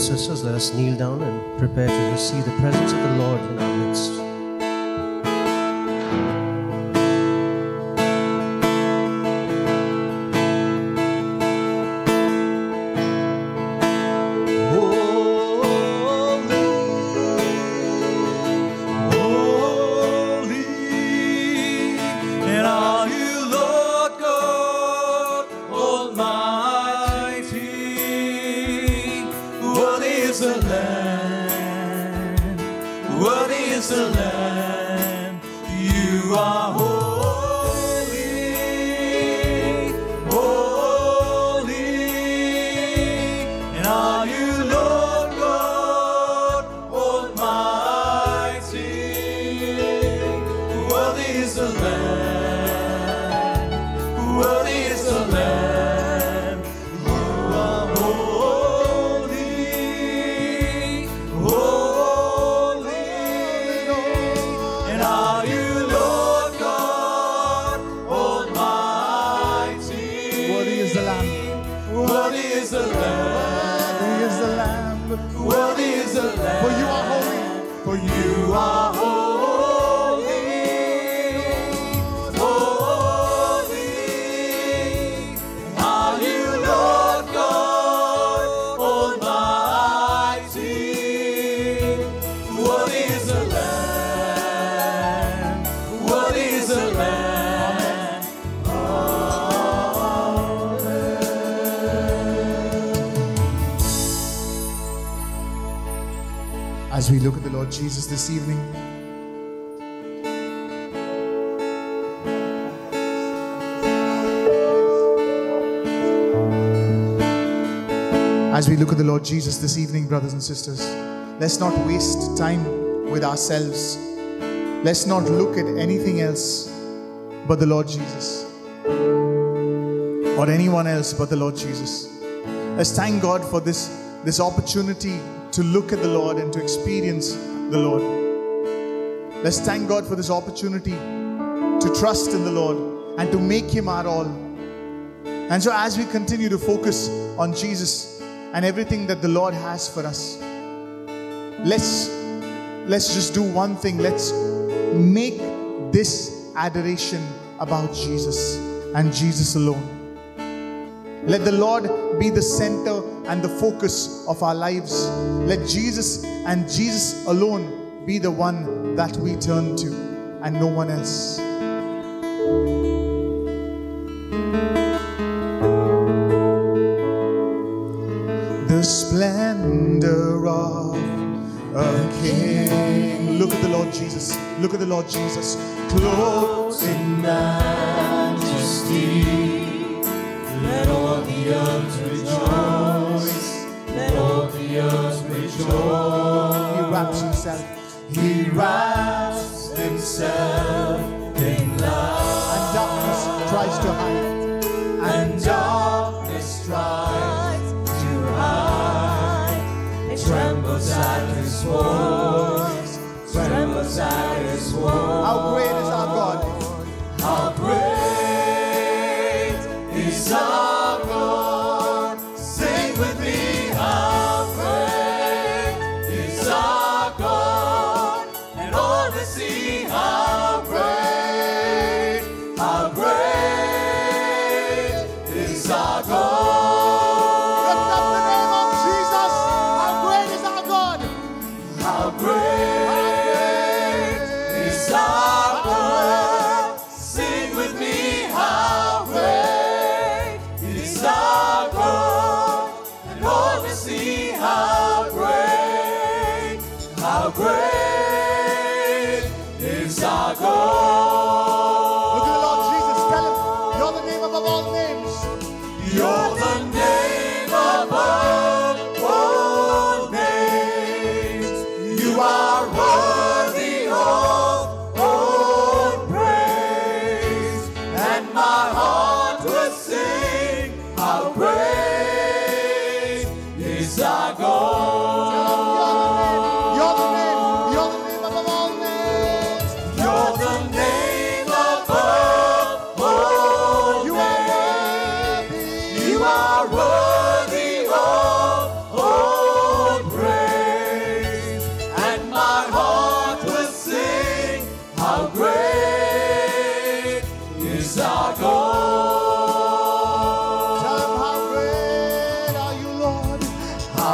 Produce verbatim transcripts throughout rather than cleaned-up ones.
and sisters, let us kneel down and prepare to receive the presence of the Lord in our midst. As we look at the Lord Jesus this evening, as we look at the Lord Jesus this evening, brothers and sisters, let's not waste time with ourselves. Let's not look at anything else but the Lord Jesus, or anyone else but the Lord Jesus. Let's thank God for this, this opportunity to look at the Lord and to experience the Lord. Let's thank God for this opportunity to trust in the Lord and to make Him our all. And so as we continue to focus on Jesus and everything that the Lord has for us, let's, let's just do one thing. Let's make this adoration about Jesus and Jesus alone. Let the Lord be the center and the focus of our lives. Let Jesus and Jesus alone be the one that we turn to, and no one else. The splendor of a king. Look at the Lord Jesus. Look at the Lord Jesus. Clothed in majesty. Let all the earth rejoice. Let all the earth rejoice. He wraps himself. He wraps himself in love. And darkness tries to hide. And darkness tries to hide. It trembles at his voice. Trembles at his voice. How great is our God? How great is our God? Sing with me, how great is our God, and all to see how great is our God. Tell him, how great are you, Lord? How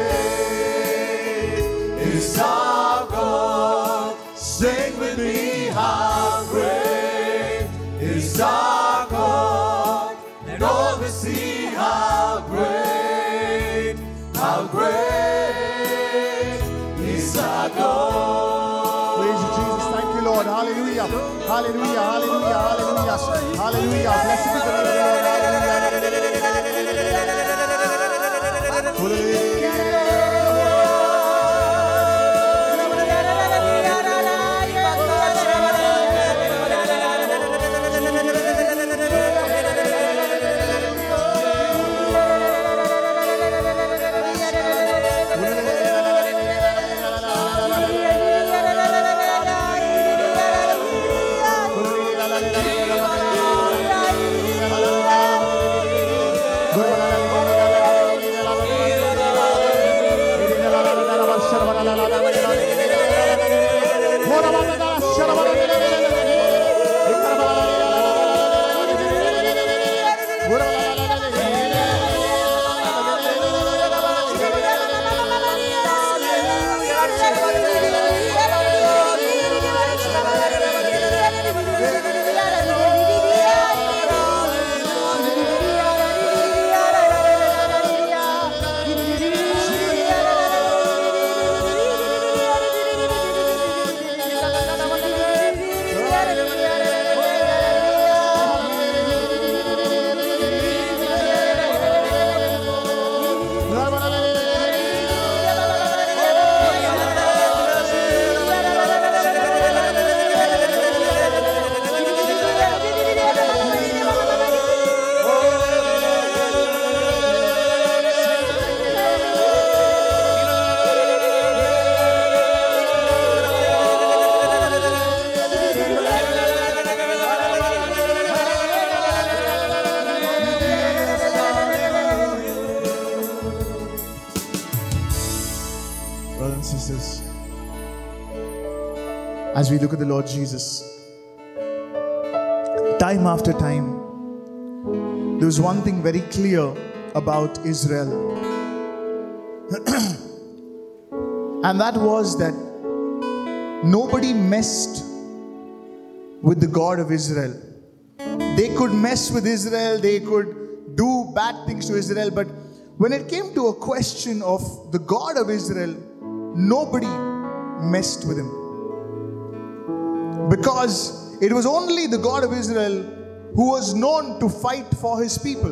great is our God. Sing with me, how great is our God. And all will see how great, how great is our God. Praise you, Jesus. Thank you, Lord. Hallelujah. Hallelujah. Hallelujah. Hallelujah. Hallelujah. Blessed be the name of the Lord. Hallelujah. As we look at the Lord Jesus, time after time, there was one thing very clear about Israel. And that was that nobody messed with the God of Israel. They could mess with Israel, they could do bad things to Israel, but when it came to a question of the God of Israel, nobody messed with him. Because it was only the God of Israel who was known to fight for his people.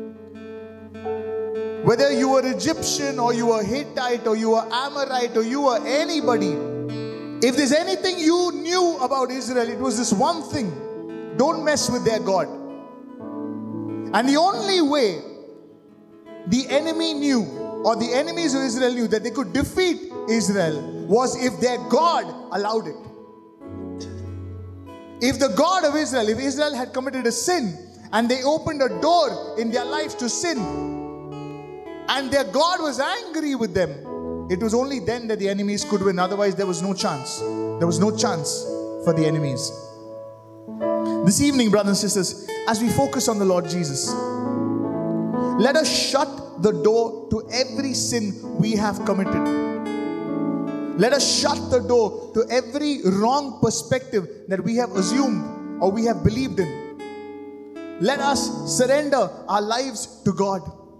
Whether you were Egyptian or you were Hittite or you were Amorite or you were anybody, if there's anything you knew about Israel, it was this one thing: don't mess with their God. And the only way the enemy knew, or the enemies of Israel knew, that they could defeat Israel was if their God allowed it. If the God of Israel, if Israel had committed a sin and they opened a door in their lives to sin and their God was angry with them, it was only then that the enemies could win. Otherwise, there was no chance. There was no chance for the enemies. This evening, brothers and sisters, as we focus on the Lord Jesus, let us shut the door to every sin we have committed. Let us shut the door to every wrong perspective that we have assumed or we have believed in. Let us surrender our lives to God.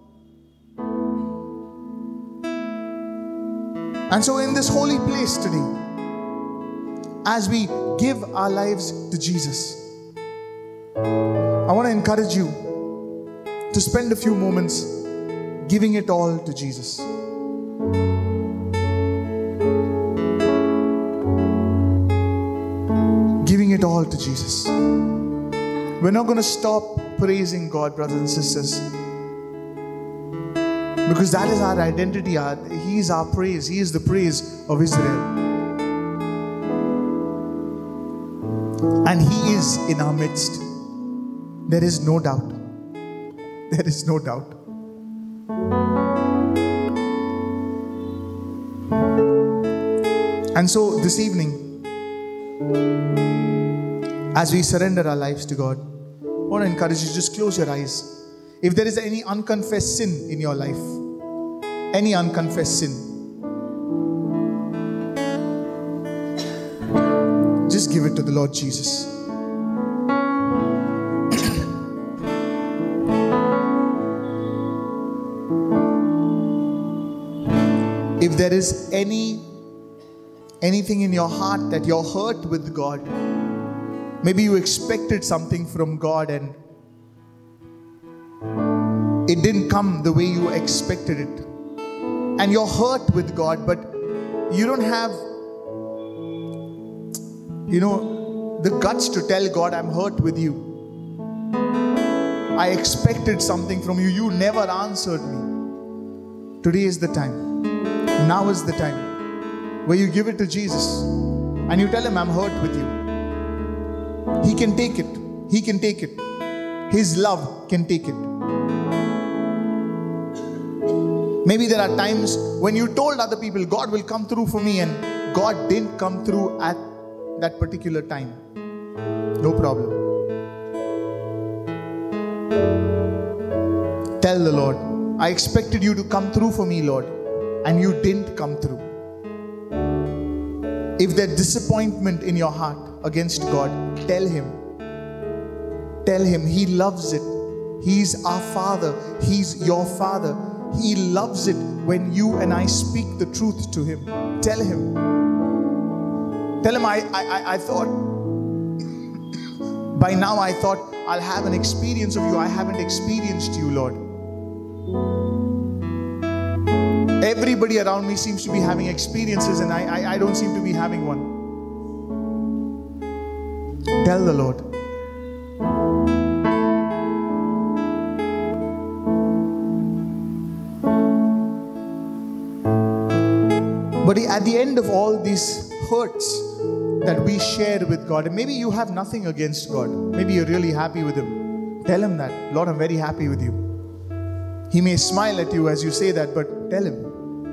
And so in this holy place today, as we give our lives to Jesus, I want to encourage you to spend a few moments giving it all to Jesus. Giving it all to Jesus. We're not going to stop praising God, brothers and sisters, because that is our identity. He is our praise. He is the praise of Israel. And He is in our midst. There is no doubt. There is no doubt. And so this evening, as we surrender our lives to God, want to encourage you, just close your eyes. If there is any unconfessed sin in your life, any unconfessed sin, just give it to the Lord Jesus. If there is any anything in your heart that you're hurt with God, maybe you expected something from God and it didn't come the way you expected it, and you're hurt with God, but you don't have, you know, the guts to tell God, I'm hurt with you. I expected something from you. You never answered me. Today is the time. Now is the time where you give it to Jesus and you tell him, I'm hurt with you. He can take it. He can take it. His love can take it. Maybe there are times when you told other people, God will come through for me, and God didn't come through at that particular time. No problem. Tell the Lord, I expected you to come through for me, Lord, and you didn't come through. If there's disappointment in your heart against God, tell him. Tell him He loves it. He's our Father. He's your Father. He loves it when you and I speak the truth to him. Tell him. Tell him, I, I, I thought, by now I thought I'll have an experience of you. I haven't experienced you, Lord. Everybody around me seems to be having experiences, and I, I, I don't seem to be having one. Tell the Lord. But at the end of all these hurts that we share with God, and maybe you have nothing against God, maybe you're really happy with him, tell him that, Lord, I'm very happy with you. He may smile at you as you say that, but tell him.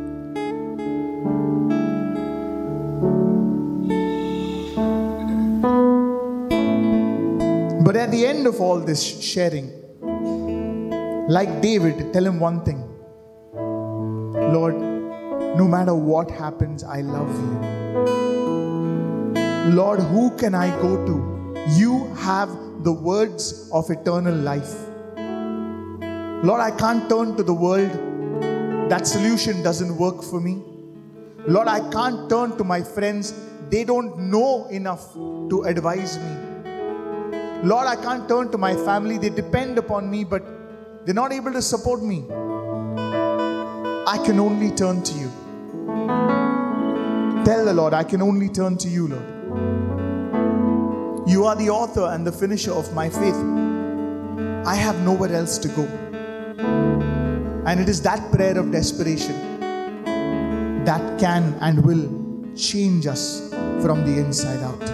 But at the end of all this sharing, like David, tell him one thing. Lord, no matter what happens, I love you. Lord, who can I go to? You have the words of eternal life. Lord, I can't turn to the world. That solution doesn't work for me. Lord, I can't turn to my friends. They don't know enough to advise me. Lord, I can't turn to my family. They depend upon me, but they're not able to support me. I can only turn to you. Tell the Lord, I can only turn to you, Lord. You are the author and the finisher of my faith. I have nowhere else to go. And it is that prayer of desperation that can and will change us from the inside out.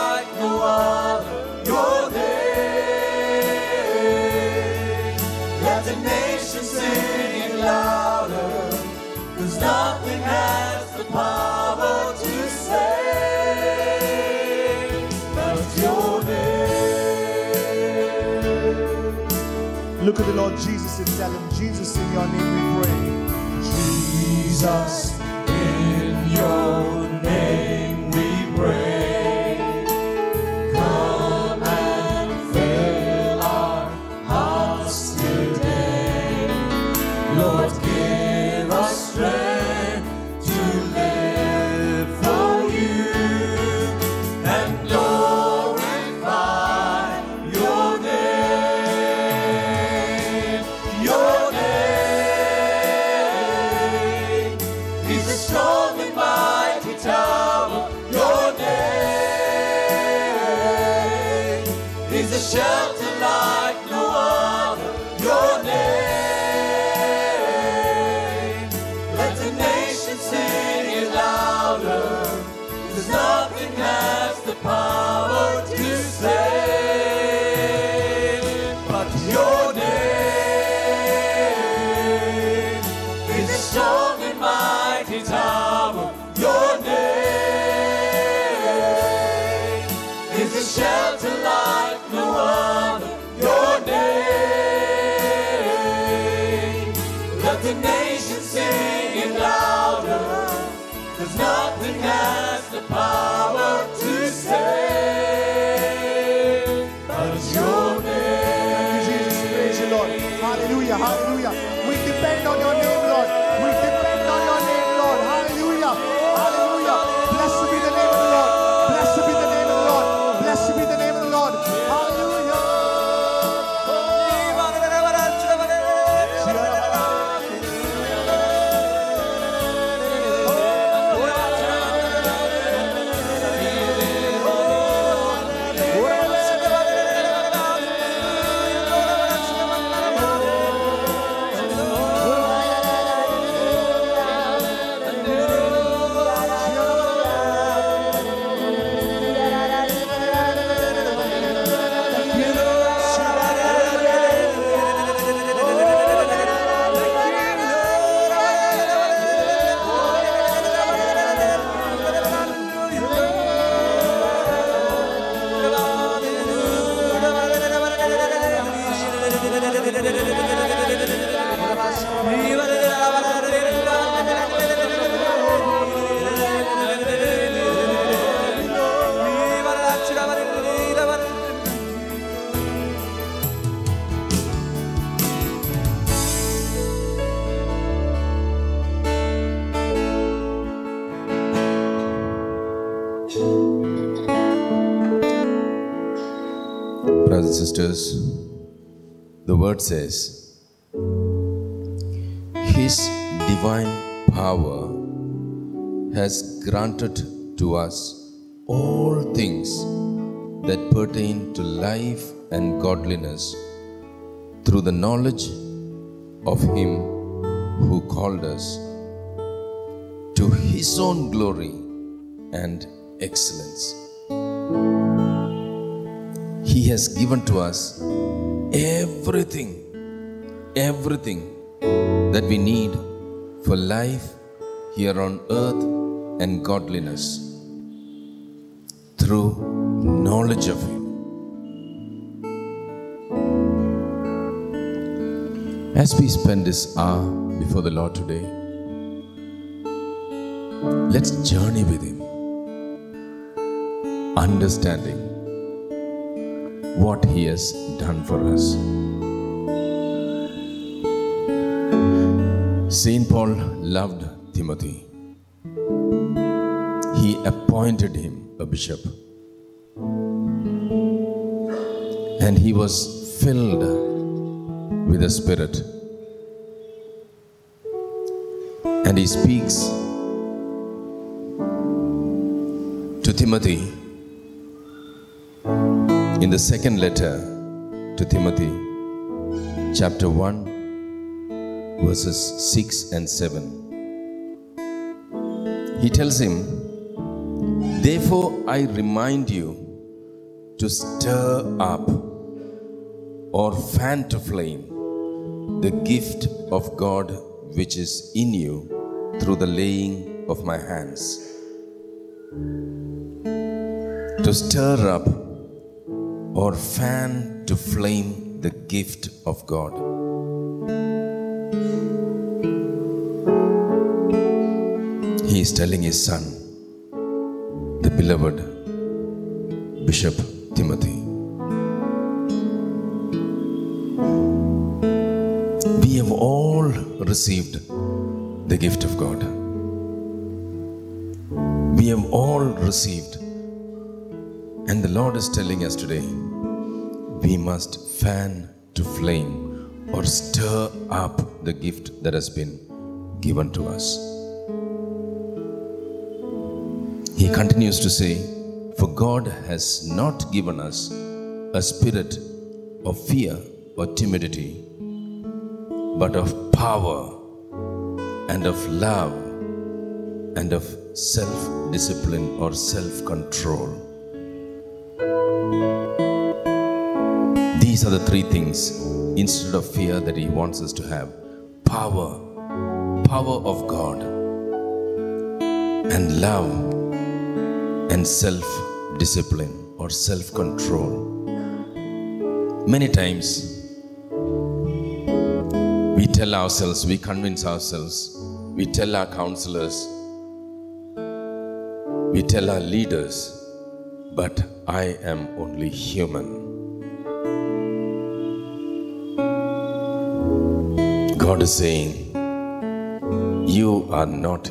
Let Look at the Lord Jesus and tell him, Jesus, in your name we pray. Jesus, in your name we pray. Come and fill our hearts today. Lord, give us strength to live for you and glorify your name. Your name is a strong and mighty tower. Your name is a shelter like no other. Your name, let the nation sing it louder. There's nothing has the power to save, but your name is a strong and mighty tower. Your name is a shelter like no other. Your name, let the nation sing it louder. Cause nothing has the power to save but your name. Jesus, praise you, Lord. Hallelujah, hallelujah. We depend on your name, Lord. We depend on your name, Lord. Hallelujah, hallelujah. Blessed be the name of the Lord. Blessed be the name of the Lord. Blessed be the name of the Lord. Brothers and sisters, the word says, His divine power has granted to us all things that pertain to life and godliness through the knowledge of Him who called us to His own glory and excellence. He has given to us everything, everything that we need for life here on earth and godliness through knowledge of Him. As we spend this hour before the Lord today, let's journey with Him, understanding what He has done for us. Saint Paul loved Timothy. He appointed him a bishop, and he was filled with the Spirit. And he speaks to Timothy in the second letter to Timothy, chapter one, verses six and seven. He tells him, Therefore I remind you to stir up or fan to flame the gift of God which is in you through the laying of my hands. To stir up or fan to flame the gift of God. He is telling his son, the beloved Bishop Timothy, we have all received the gift of God. We have all received, and the Lord is telling us today, we must fan to flame or stir up the gift that has been given to us. He continues to say, for God has not given us a spirit of fear or timidity, but of power and of love and of self-discipline or self-control. These are the three things instead of fear that he wants us to have. Power, power of God, and love, and self-discipline or self-control. Many times we tell ourselves, we convince ourselves, we tell our counselors, we tell our leaders, but I am only human. God is saying, you are not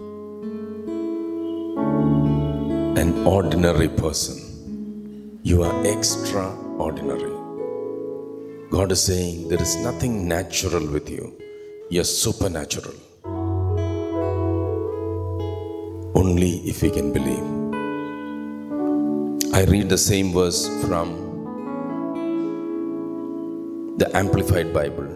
an ordinary person. You are extraordinary. God is saying there is nothing natural with you. You are supernatural. Only if we can believe. I read the same verse from the Amplified Bible.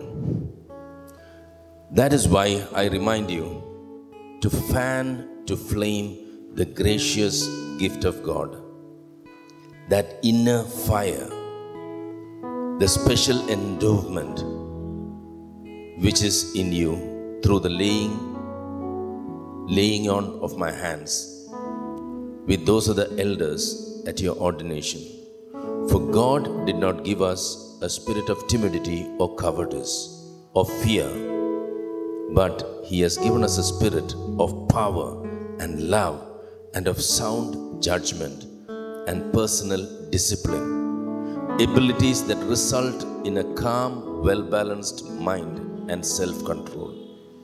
That is why I remind you to fan to flame the gracious gift of God, that inner fire, the special endowment which is in you through the laying, laying on of my hands with those of the elders at your ordination. For God did not give us a spirit of timidity or cowardice or fear, but He has given us a spirit of power and love and of sound judgment and personal discipline, abilities that result in a calm, well-balanced mind and self-control.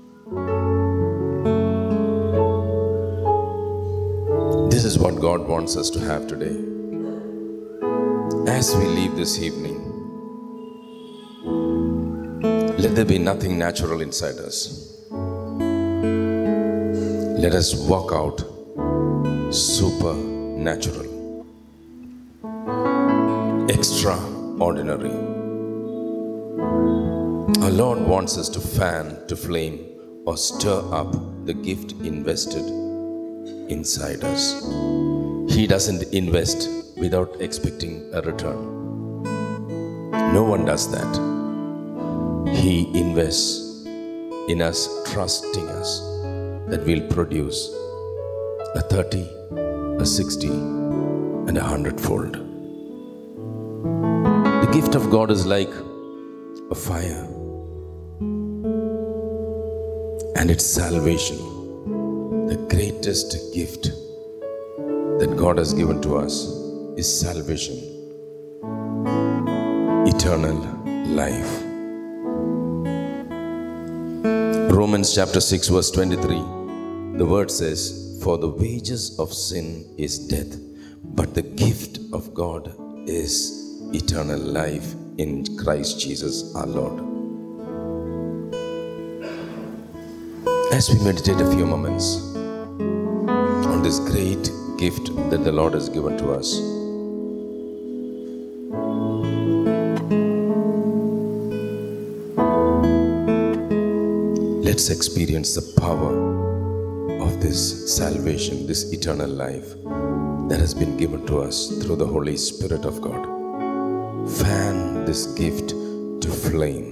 This is what God wants us to have today. As we leave this evening, let there be nothing natural inside us. Let us walk out supernatural, extraordinary. Our Lord wants us to fan, to flame, or stir up the gift invested inside us. He doesn't invest without expecting a return. No one does that. He invests in us, trusting us that we'll produce a thirty, a sixty, and a hundredfold. The gift of God is like a fire, and it's salvation. The greatest gift that God has given to us is salvation, eternal life. Romans chapter six verse twenty-three, the word says, for the wages of sin is death, but the gift of God is eternal life in Christ Jesus our Lord. As we meditate a few moments on this great gift that the Lord has given to us, let's experience the power of this salvation, this eternal life that has been given to us through the Holy Spirit of God. Fan this gift to flame.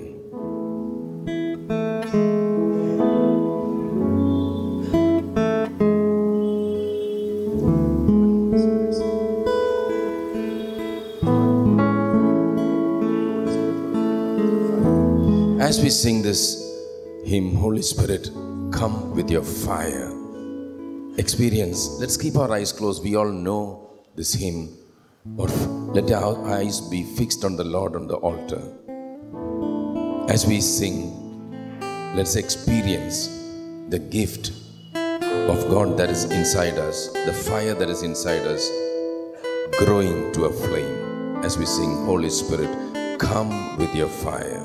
As we sing this hymn, Holy Spirit, come with your fire. Experience. Let's keep our eyes closed. We all know this hymn. Or let our eyes be fixed on the Lord on the altar. As we sing, let's experience the gift of God that is inside us, the fire that is inside us, growing to a flame. As we sing, Holy Spirit, come with your fire.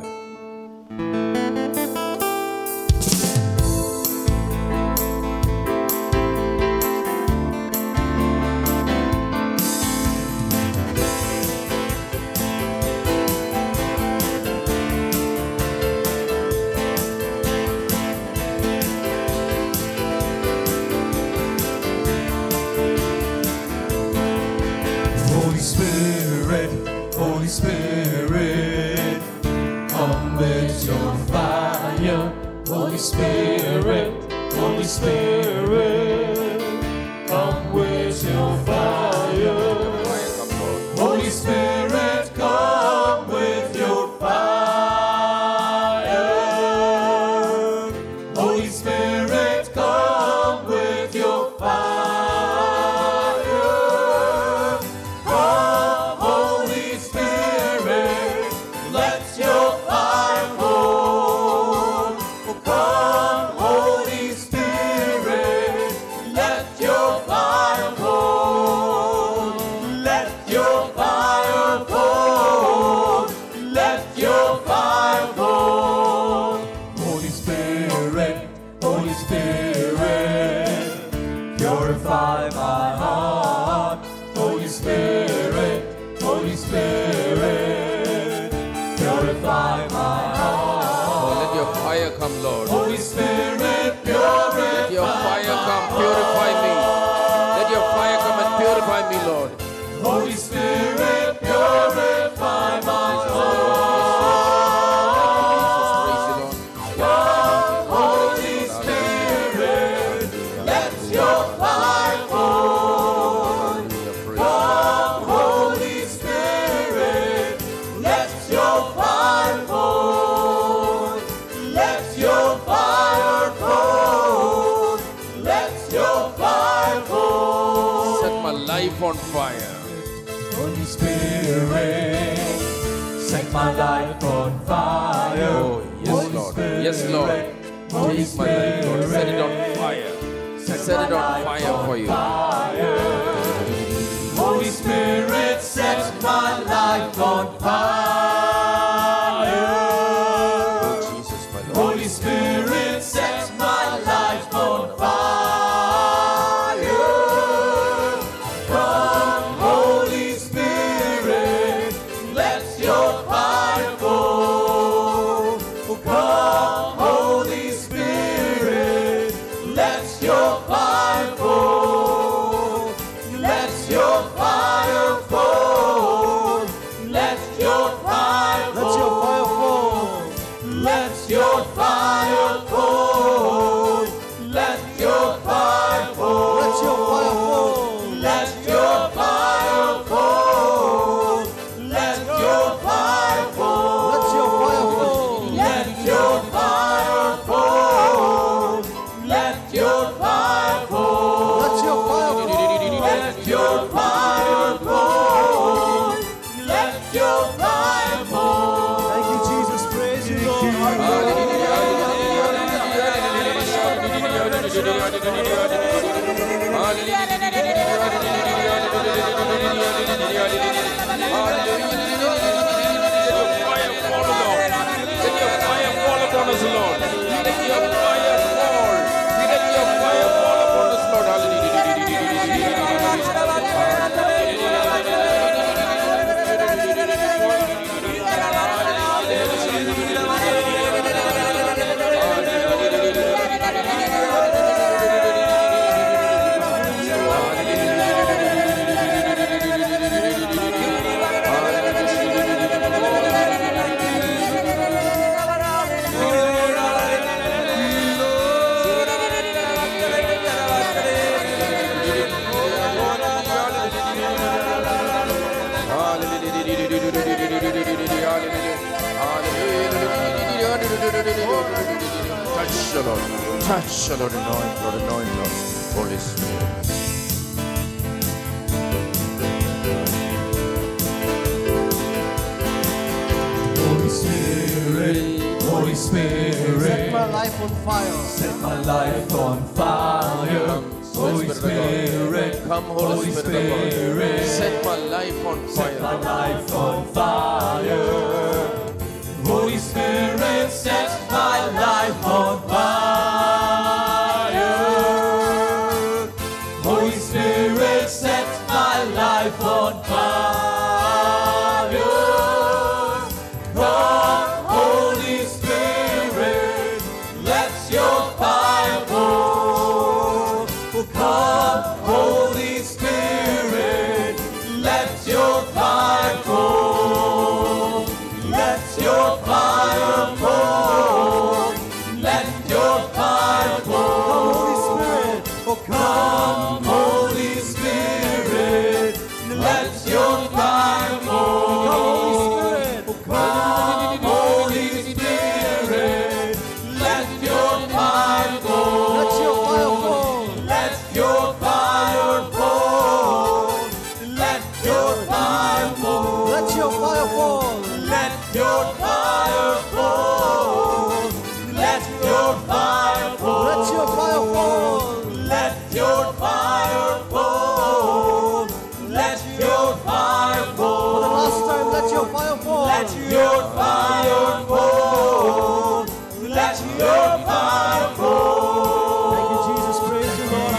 On fire. Holy Spirit, set my life on fire. Oh, yes, Holy Lord. Spirit, Yes, Lord. Holy Take my life, Lord. Set it on fire. Set, set it on fire for you. Fire. Holy Spirit, set my life on fire. Oh, Jesus, my Lord. Holy Spirit, set my life on fire. Touch the Lord. Touch the Lord. Anoint, Lord. Anoint, Lord. Holy Spirit. Holy Spirit, Holy Spirit, Set my life on fire. set my life on fire. Holy Spirit, Come, Holy Spirit of God. Set my life on set my fire. life on fire. Holy Spirit, set my life on fire. Holy Spirit, set my life on fire. Come, Holy Spirit, let your fire fall. Come, Holy Spirit, let your fire fall. Let your fire fall. Let your fire fall. Holy Spirit, oh come, Holy Spirit, let your fire fall. Oh come, Holy Spirit, let your fire fall. Let your fire fall. Let your fire fall. Let your fire fall. Let your fire fall. Let your fire fall. Let your fire fall. Let your fire fall. Let your fire fall. Let your fire fall. For the last time, let your fire fall. Let your fire fall. Let your fire fall. Thank you, Jesus. Praise you, Lord.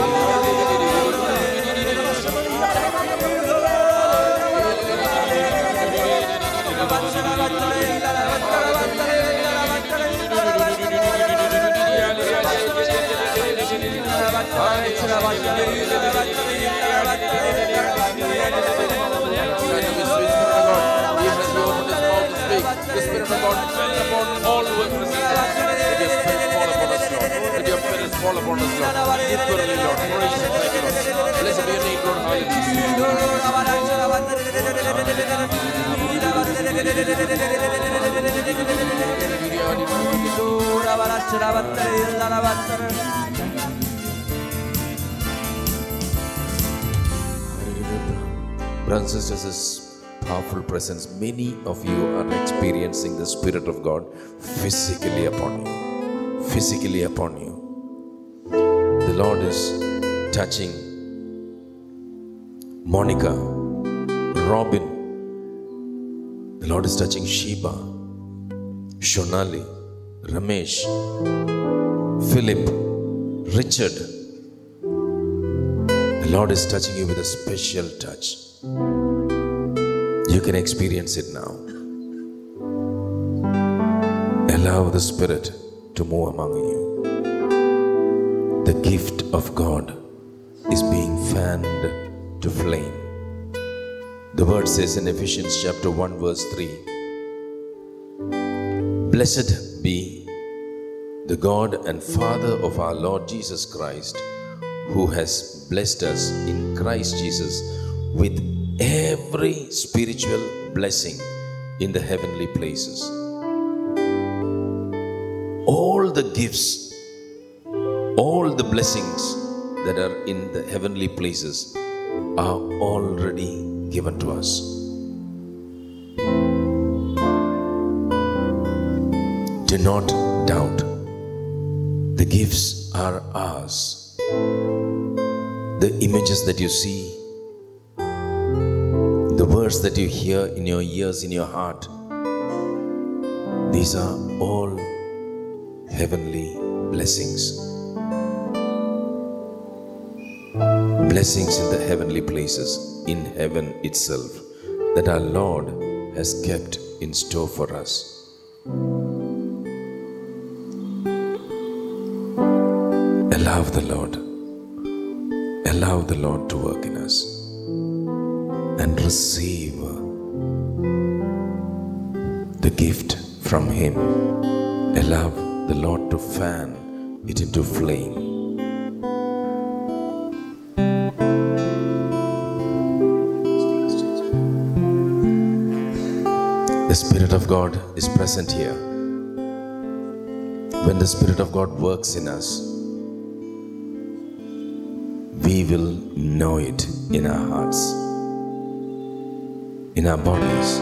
The Spirit of God fell upon all who were present. Let your Spirit fall upon us, Lord. Let your presence fall upon us, Lord. Literally, Lord. Praise you, thank you, Lord. Blessed be your name, Lord. Brothers and sisters, this powerful presence, many of you are experiencing the Spirit of God physically upon you. Physically upon you. The Lord is touching Monica, Robin. The Lord is touching Sheba, Shonali, Ramesh, Philip, Richard. The Lord is touching you with a special touch. You can experience it now. Allow the Spirit to move among you. The gift of God is being fanned to flame. The word says in Ephesians chapter one verse three, Blessed be the God and Father of our Lord Jesus Christ, who has blessed us in Christ Jesus with every spiritual blessing in the heavenly places. All the gifts, all the blessings that are in the heavenly places are already given to us. Do not doubt. The gifts are ours. The images that you see, the words that you hear in your ears, in your heart, these are all heavenly blessings. Blessings in the heavenly places, in heaven itself, that our Lord has kept in store for us. Allow the Lord, allow the Lord to work in us and receive the gift from Him. Allow the Lord to fan it into flame. The Spirit of God is present here. when the Spirit of God works in us, we will know it in our hearts, in our bodies.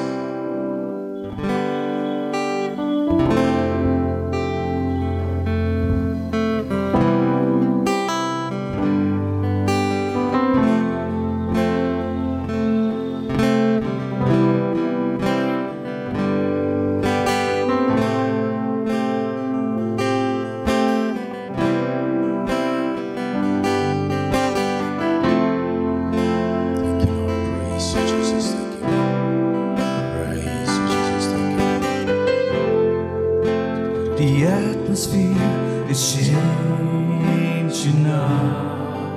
The atmosphere is changing now,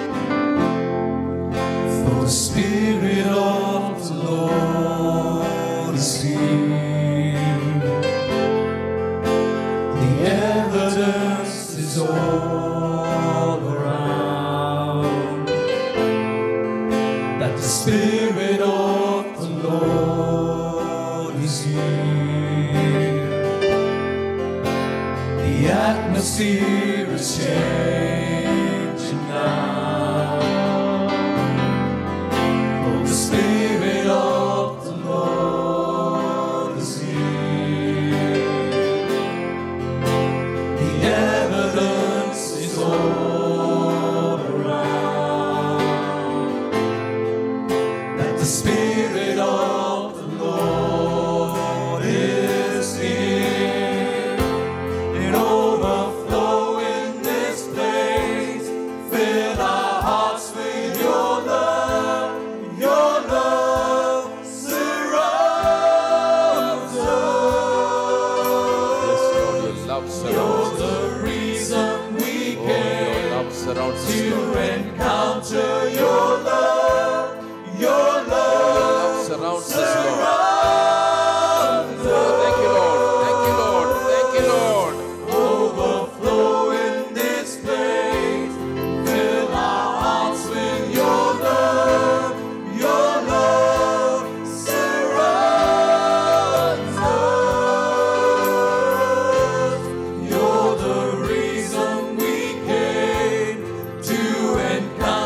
for the Spirit of the Lord is here. The evidence is all around that the Spirit of the Lord is here. The atmosphere is changing now, for the Spirit of the Lord is here. The evidence is all around that the Spirit of the Lord is here. Overflow in this place, fill our hearts with your love. Your love surrounds us. Yes, Lord, your love surrounds You're us. the reason we Oh, came your love surrounds us, to Lord. encounter your love. Your Your love love surrounds us, Lord. surrounds Oh, thank you, Lord. Thank you, Lord. Thank you, Lord. Overflow in this place, fill our hearts with your love. Your love surrounds us. You're the reason we came to encounter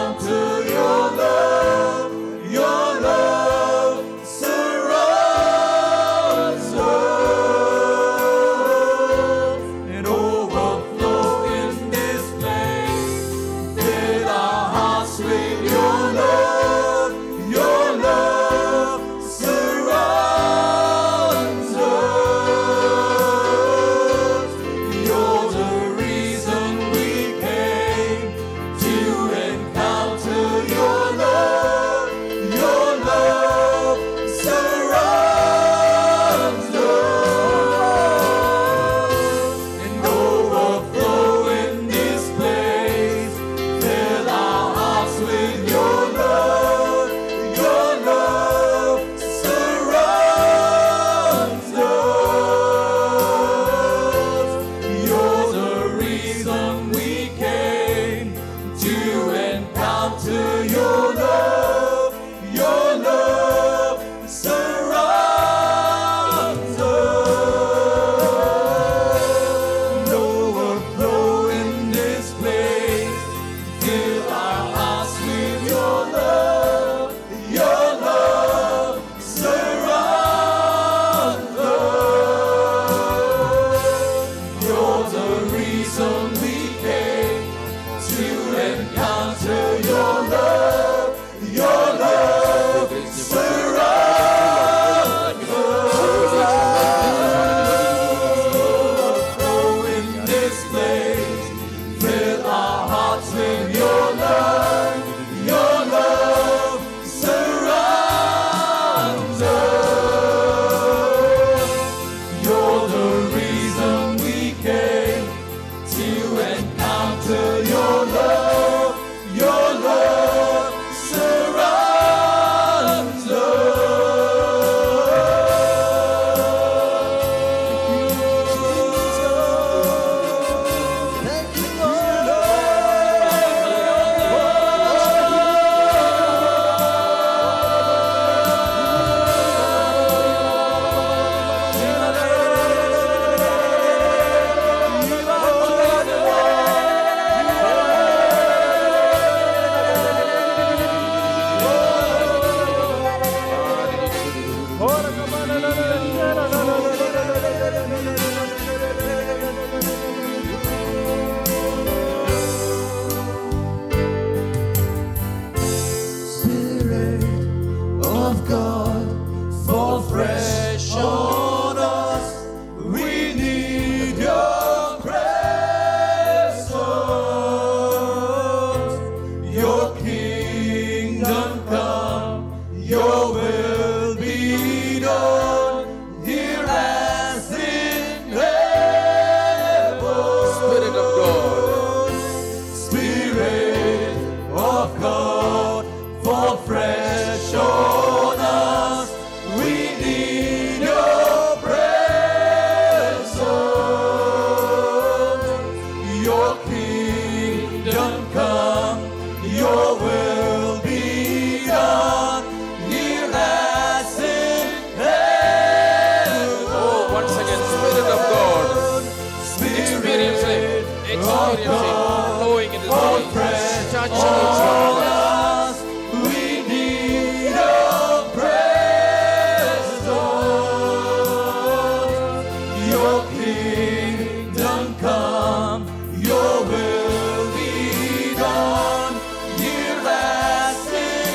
experience it flowing in this place. Touching each one of us. We need your presence, Lord. Your kingdom come, your will be done, here as in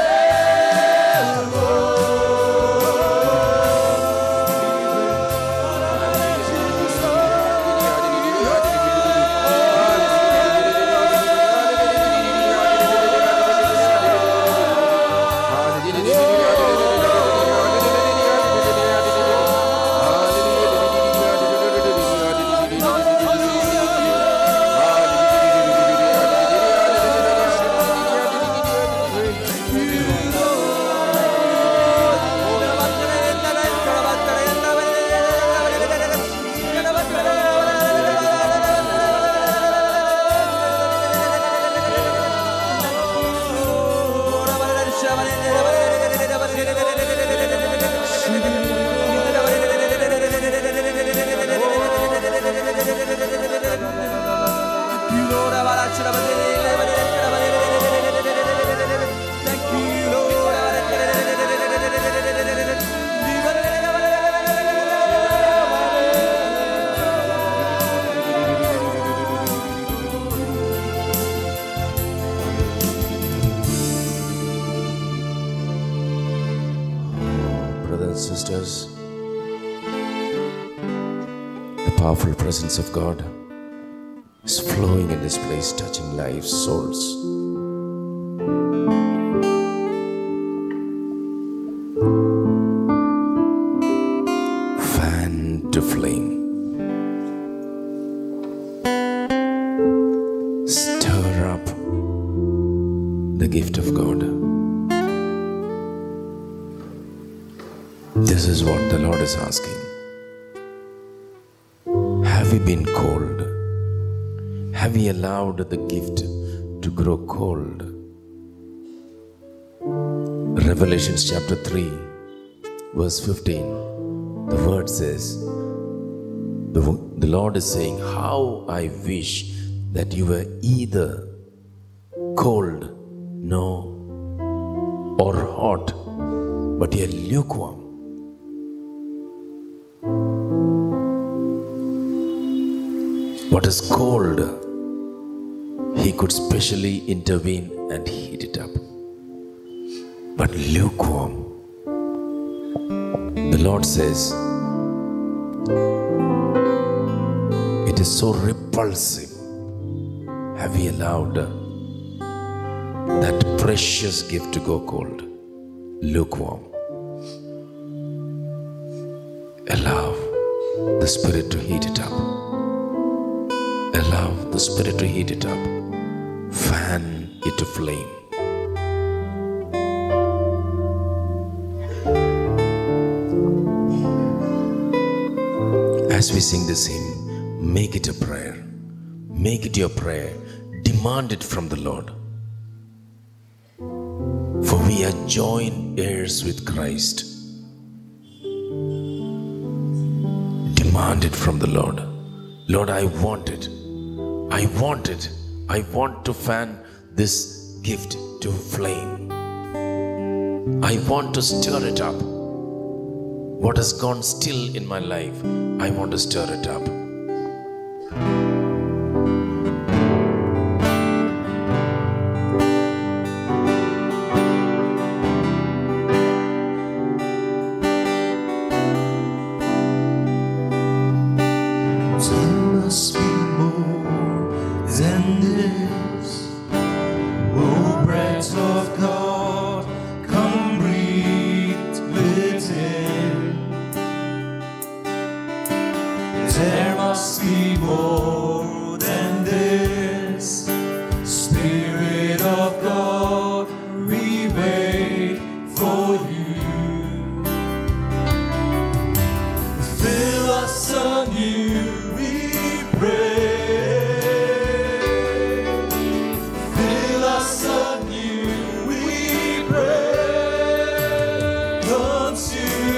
Brothers and sisters, the powerful presence of God is flowing in this place, touching lives, souls. Fan to flame. Stir up the gift of God. This is what the Lord is asking. Have you been cold? Have you allowed the gift to grow cold? Revelations chapter three, verse fifteen, the word says, the, the Lord is saying, how I wish that you were either cold, no, or hot, but you are lukewarm. What is cold, He could specially intervene and heat it up. But lukewarm, the Lord says, it is so repulsive. Have we allowed that precious gift to go cold? Lukewarm. Allow the Spirit to heat it up. Allow the Spirit to heat it up. Fan it to flame. As we sing this hymn, make it a prayer. Make it your prayer. Demand it from the Lord. For we are joint heirs with Christ. Demand it from the Lord. Lord, I want it. I want it. I want to fan this gift to flame. I want to stir it up. What has gone still in my life, I want to stir it up.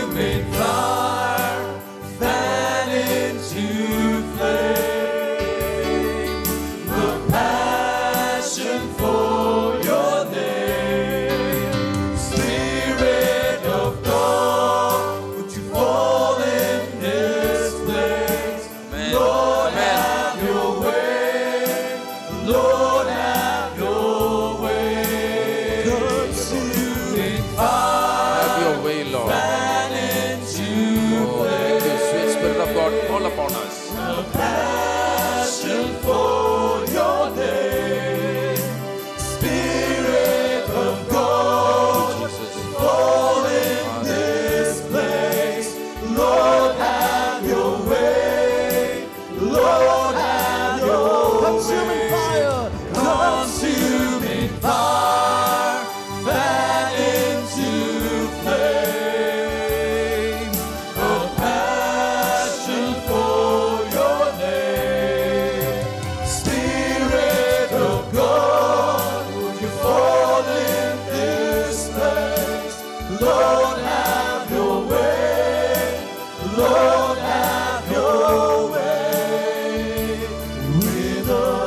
Fire, fan into flame. God, fall upon us. A passion for your name. Spirit of God, fall in this place. Lord, have your way. Lord, have your Consuming fire. consuming fire, fan into flame, a passion for your name. Spirit of God, would you fall in this place? Lord, have your way. Lord, have your way with us.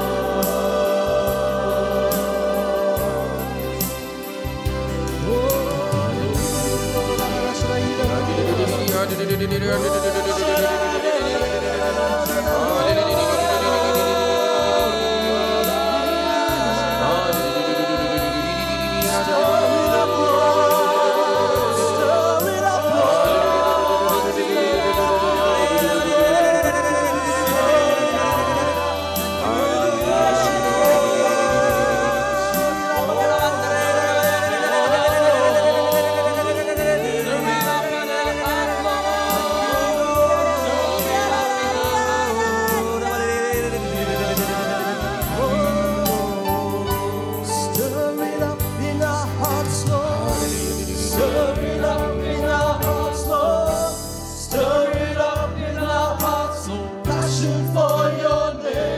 Stir it up in our hearts, Lord. Stir it up in our hearts, Lord. Stir it up in our hearts, Lord. Passion for your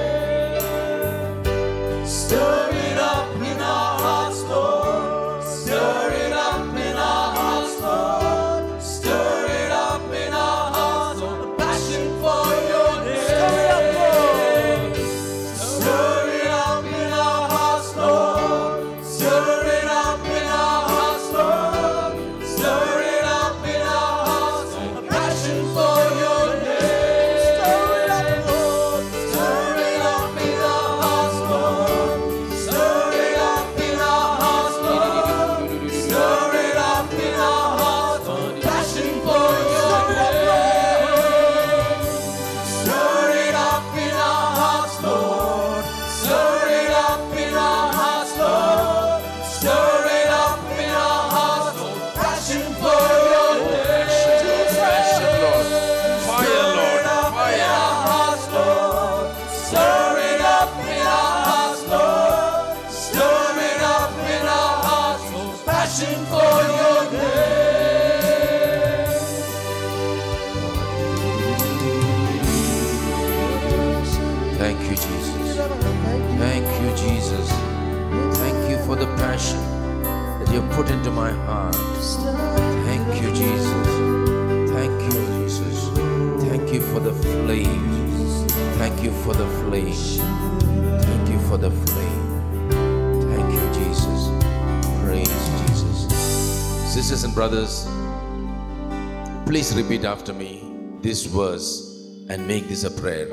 name. Stir it up in our hearts, Lord. Stir it up in our hearts, Lord. Stir it up in our hearts, Lord. Passion for your name. Stir it up, Lord. Stir it up in our hearts, Lord. Stir it up in our hearts, Lord. Stir it up in our hearts, a passion for your name. Stir it up, Lord. Stir it up in our hearts, Lord. Stir it up in our hearts, Lord. Stir it up in our hearts, a passion for your name. Stir it up in our hearts, Lord. Stir it up in our hearts, Lord. Stir it up in our hearts, passion for your name. Passion, Lord. Fire, Lord. Fire. Hearts, Lord. Stir it up in our hearts, Lord. Stir it up in our hearts, passion for your name. Thank you, Jesus. Thank you, Jesus. Thank you for the passion that you put into my heart. Thank you, Jesus. Thank you, Jesus. Thank you for the flame. Thank you for the flame. Thank you for the flame. Thank you, Jesus. Praise Jesus. Sisters and brothers, please repeat after me this verse and make this a prayer.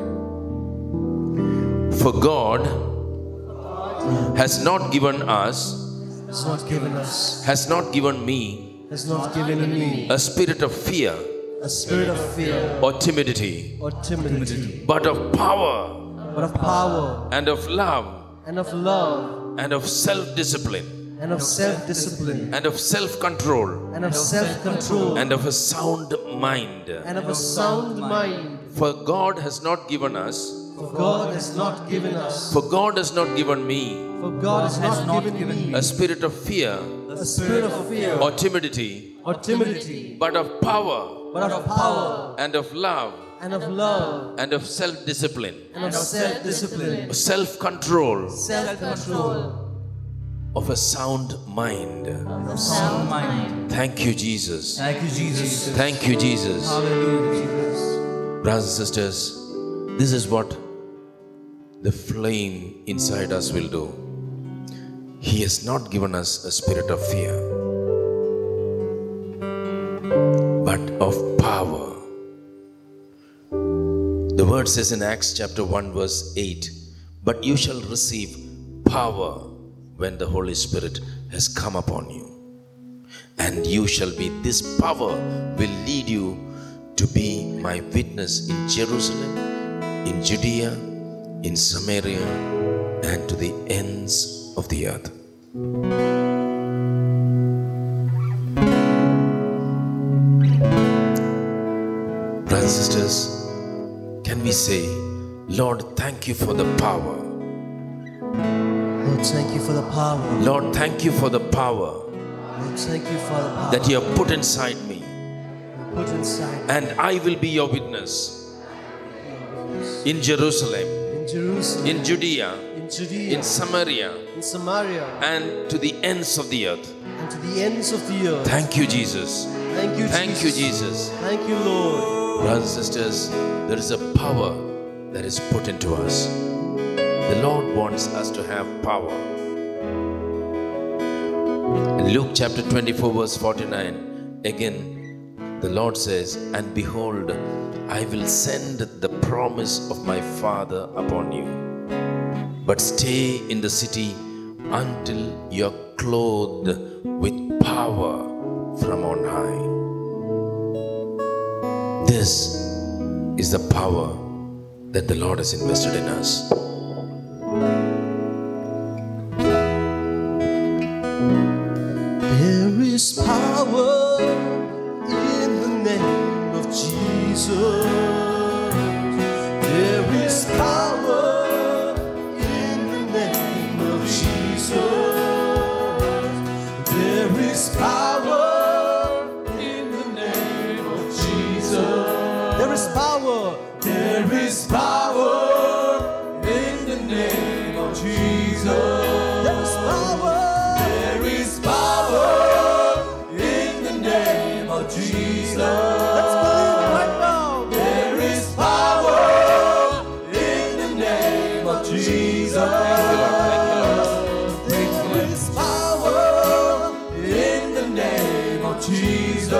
For God has not given us, Has not given us, has not given me has not given me a spirit of fear a spirit of fear or timidity, or timidity, but of power but of power and of love and of love and of self-discipline and of self-discipline and of self-control and of self-control and of a sound mind. and of a sound mind. For God has not given us, For God has not given us, for God has not given me for God has not given me a spirit of fear a spirit of fear or timidity, or timidity, but of power but of power and of love and of love and of self-discipline, and of self-discipline, self-control, self-control, of a sound mind. of sound mind. Thank you, Jesus. Thank you, Jesus. Thank you, Jesus. Hallelujah. Brothers and sisters, this is what the flame inside us will do. He has not given us a spirit of fear, but of power. The word says in Acts chapter one verse eight, but you shall receive power when the Holy Spirit has come upon you. And you shall be, this power will lead you to be my witness in Jerusalem, in Judea, in Samaria, and to the ends of the earth. Brothers and sisters, can we say, Lord, thank you for the power. Lord, thank you for the power. Lord, thank you for the power Lord, thank you for the power that you have put inside me. you put inside And I will be your witness in Jerusalem, in Jerusalem, in Judea, in Judea, in Samaria, in Samaria, and to the ends of the earth. and to the ends of the earth. Thank you, Jesus. Thank you, Thank Jesus. you, Jesus. Thank you, Lord. Brothers and sisters, there is a power that is put into us. The Lord wants us to have power. In Luke chapter twenty-four, verse forty-nine, again, the Lord says, "And behold, I will send the promise of my Father upon you. But stay in the city until you are clothed with power from on high." This is the power that the Lord has invested in us. There is power in the name of Jesus. There is power in the name of Jesus. There is power In the name of Jesus. There is power. There is power in the name of Jesus. There is power. There is power in the name of Jesus. Let's believe it right now. There is power in the name of Jesus. There is power in the name of Jesus.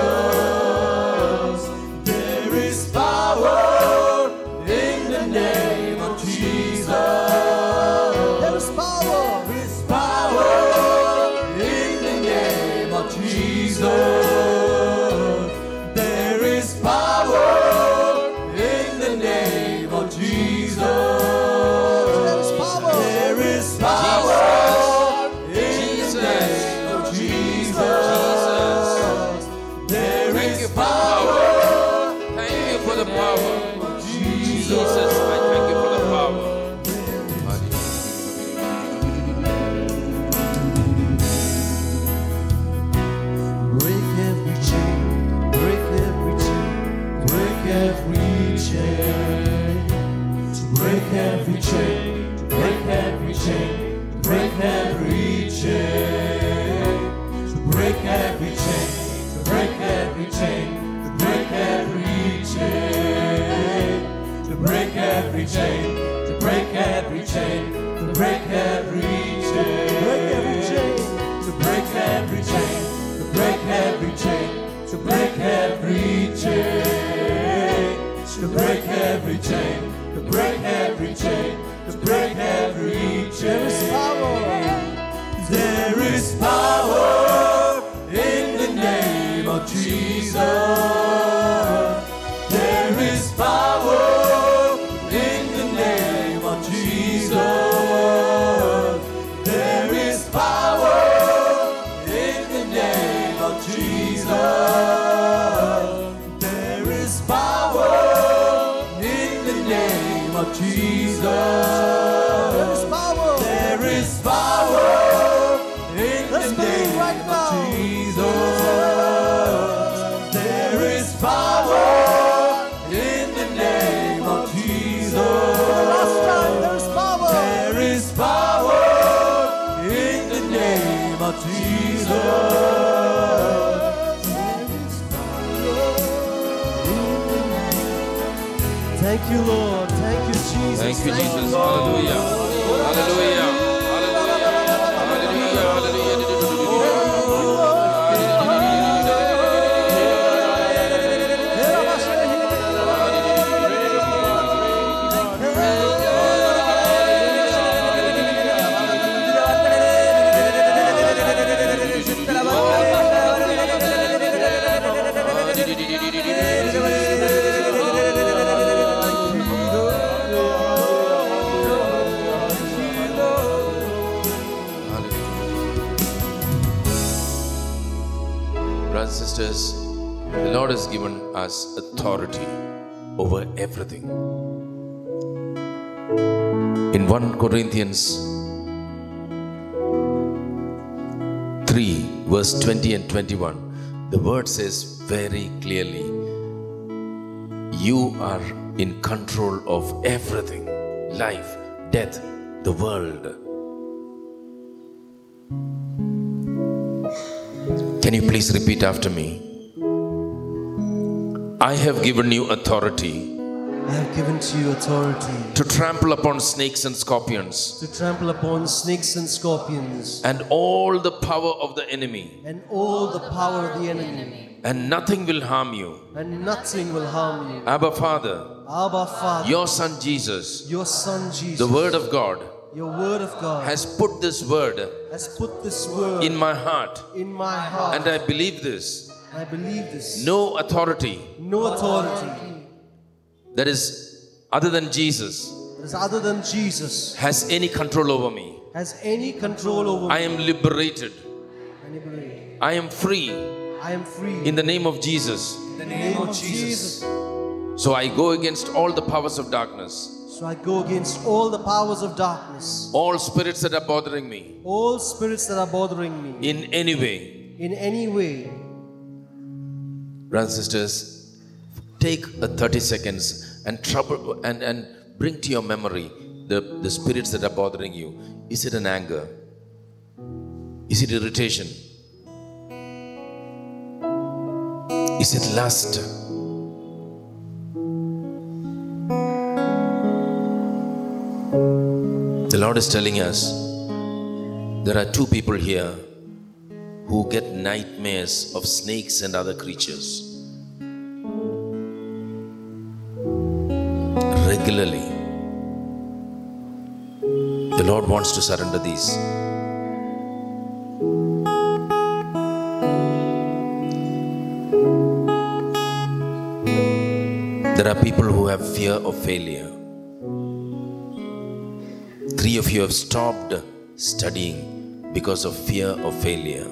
There is power in the name of Jesus. There is power. There is power in the name of Jesus. There is power in the name of Jesus. There is power. There is power in the name of Jesus. There is power. Thank you for the power. Jesus. Jesus, I thank you for the power. Break every chain, break every chain, Break every chain, to break every chain, to break every chain, to break every chain, to break every chain, to break every chain, to break every chain, to break every chain, to break every chain, to break every chain, break every chain. to break every chain, to break every chain, to break every chain, to break every chain, to break every chain, to break every chain. There is power. There is power in the name of Jesus. There is power in the name of Jesus. There is power in the name of Jesus. There is power in the name of Jesus. There is power. There is power in Let's the believe name right of now. Jesus. There is power in the name of Jesus. Last time, there is power. There is power in the name of Jesus. Thank you, Lord. Thank you, Jesus. Thank you, Jesus. Lord. Hallelujah. Hallelujah. Hallelujah. Hallelujah. Hallelujah. Lord has given us authority over everything. In First Corinthians three, verse twenty and twenty-one, the word says very clearly, you are in control of everything, life, death, the world. Can you please repeat after me? I have given you authority I have given to you authority to trample upon snakes and scorpions to trample upon snakes and scorpions and all the power of the enemy, and all the power of the enemy, and nothing will harm you. and nothing will harm you. Abba Father, Abba Father, your Son Jesus, your Son Jesus, the Word of God, your word of God has put this word has put this word in my heart, in my heart, and I believe this. I believe this. No authority No authority that is other than Jesus that is other than Jesus has any control over me. has any control over I me. am liberated. I believe. I am free I am free in the name of Jesus. in the name of Jesus. So I go against all the powers of darkness, So I go against all the powers of darkness, all spirits that are bothering me all spirits that are bothering me in any way. in any way. Brothers and sisters, take a thirty seconds and trouble and, and bring to your memory the, the spirits that are bothering you. Is it an anger? Is it irritation? Is it lust? The Lord is telling us there are two people here who get nightmares of snakes and other creatures regularly. The Lord wants to surrender these. There are people who have fear of failure. Three of you have stopped studying because of fear of failure.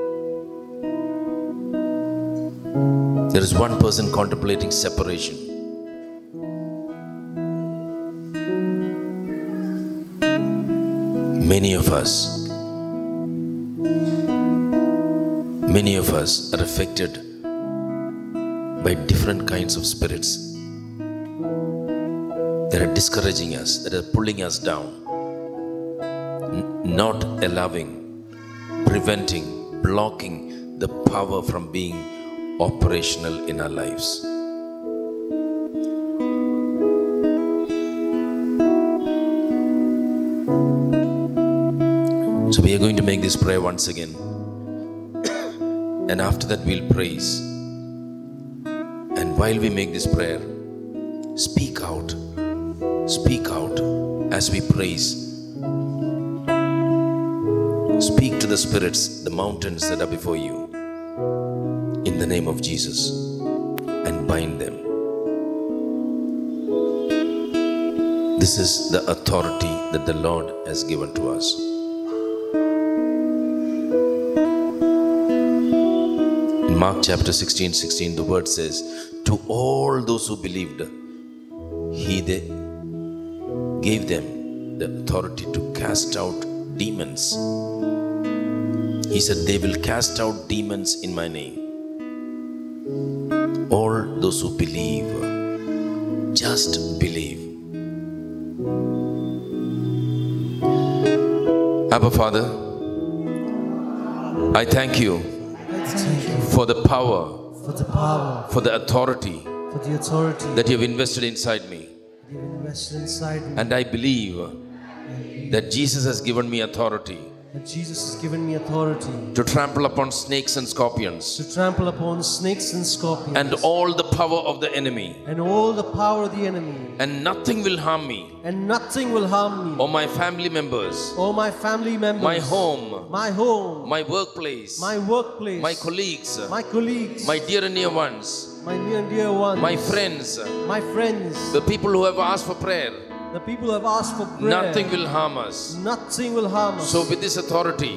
There is one person contemplating separation. Many of us, many of us are affected by different kinds of spirits that are discouraging us, that are pulling us down, n- not allowing, preventing, blocking the power from being operational in our lives. So we are going to make this prayer once again, and after that we'll praise. And while we make this prayer, speak out, speak out as we praise. Speak to the spirits, the mountains that are before you, in the name of Jesus, and bind them. This is the authority that the Lord has given to us. In Mark chapter sixteen, sixteen, the word says, to all those who believed, He they gave them the authority to cast out demons. He said, they will cast out demons in my name. All those who believe, just believe. Abba Father, I thank you for the power, For the power, for the authority for the authority that you have invested inside me. you invested inside me. And I believe that Jesus has given me authority And Jesus has given me authority to trample upon snakes and scorpions to trample upon snakes and scorpions and all the power of the enemy. and all the power of the enemy. And nothing will harm me And nothing will harm me or my family members, or my family members, my home, my home, my workplace, my workplace, my colleagues, my colleagues, my dear and near ones, my near and dear ones, my friends, my friends, the people who have asked for prayer. the people who have asked for prayer. Nothing will harm us. Nothing will harm us. So with this authority,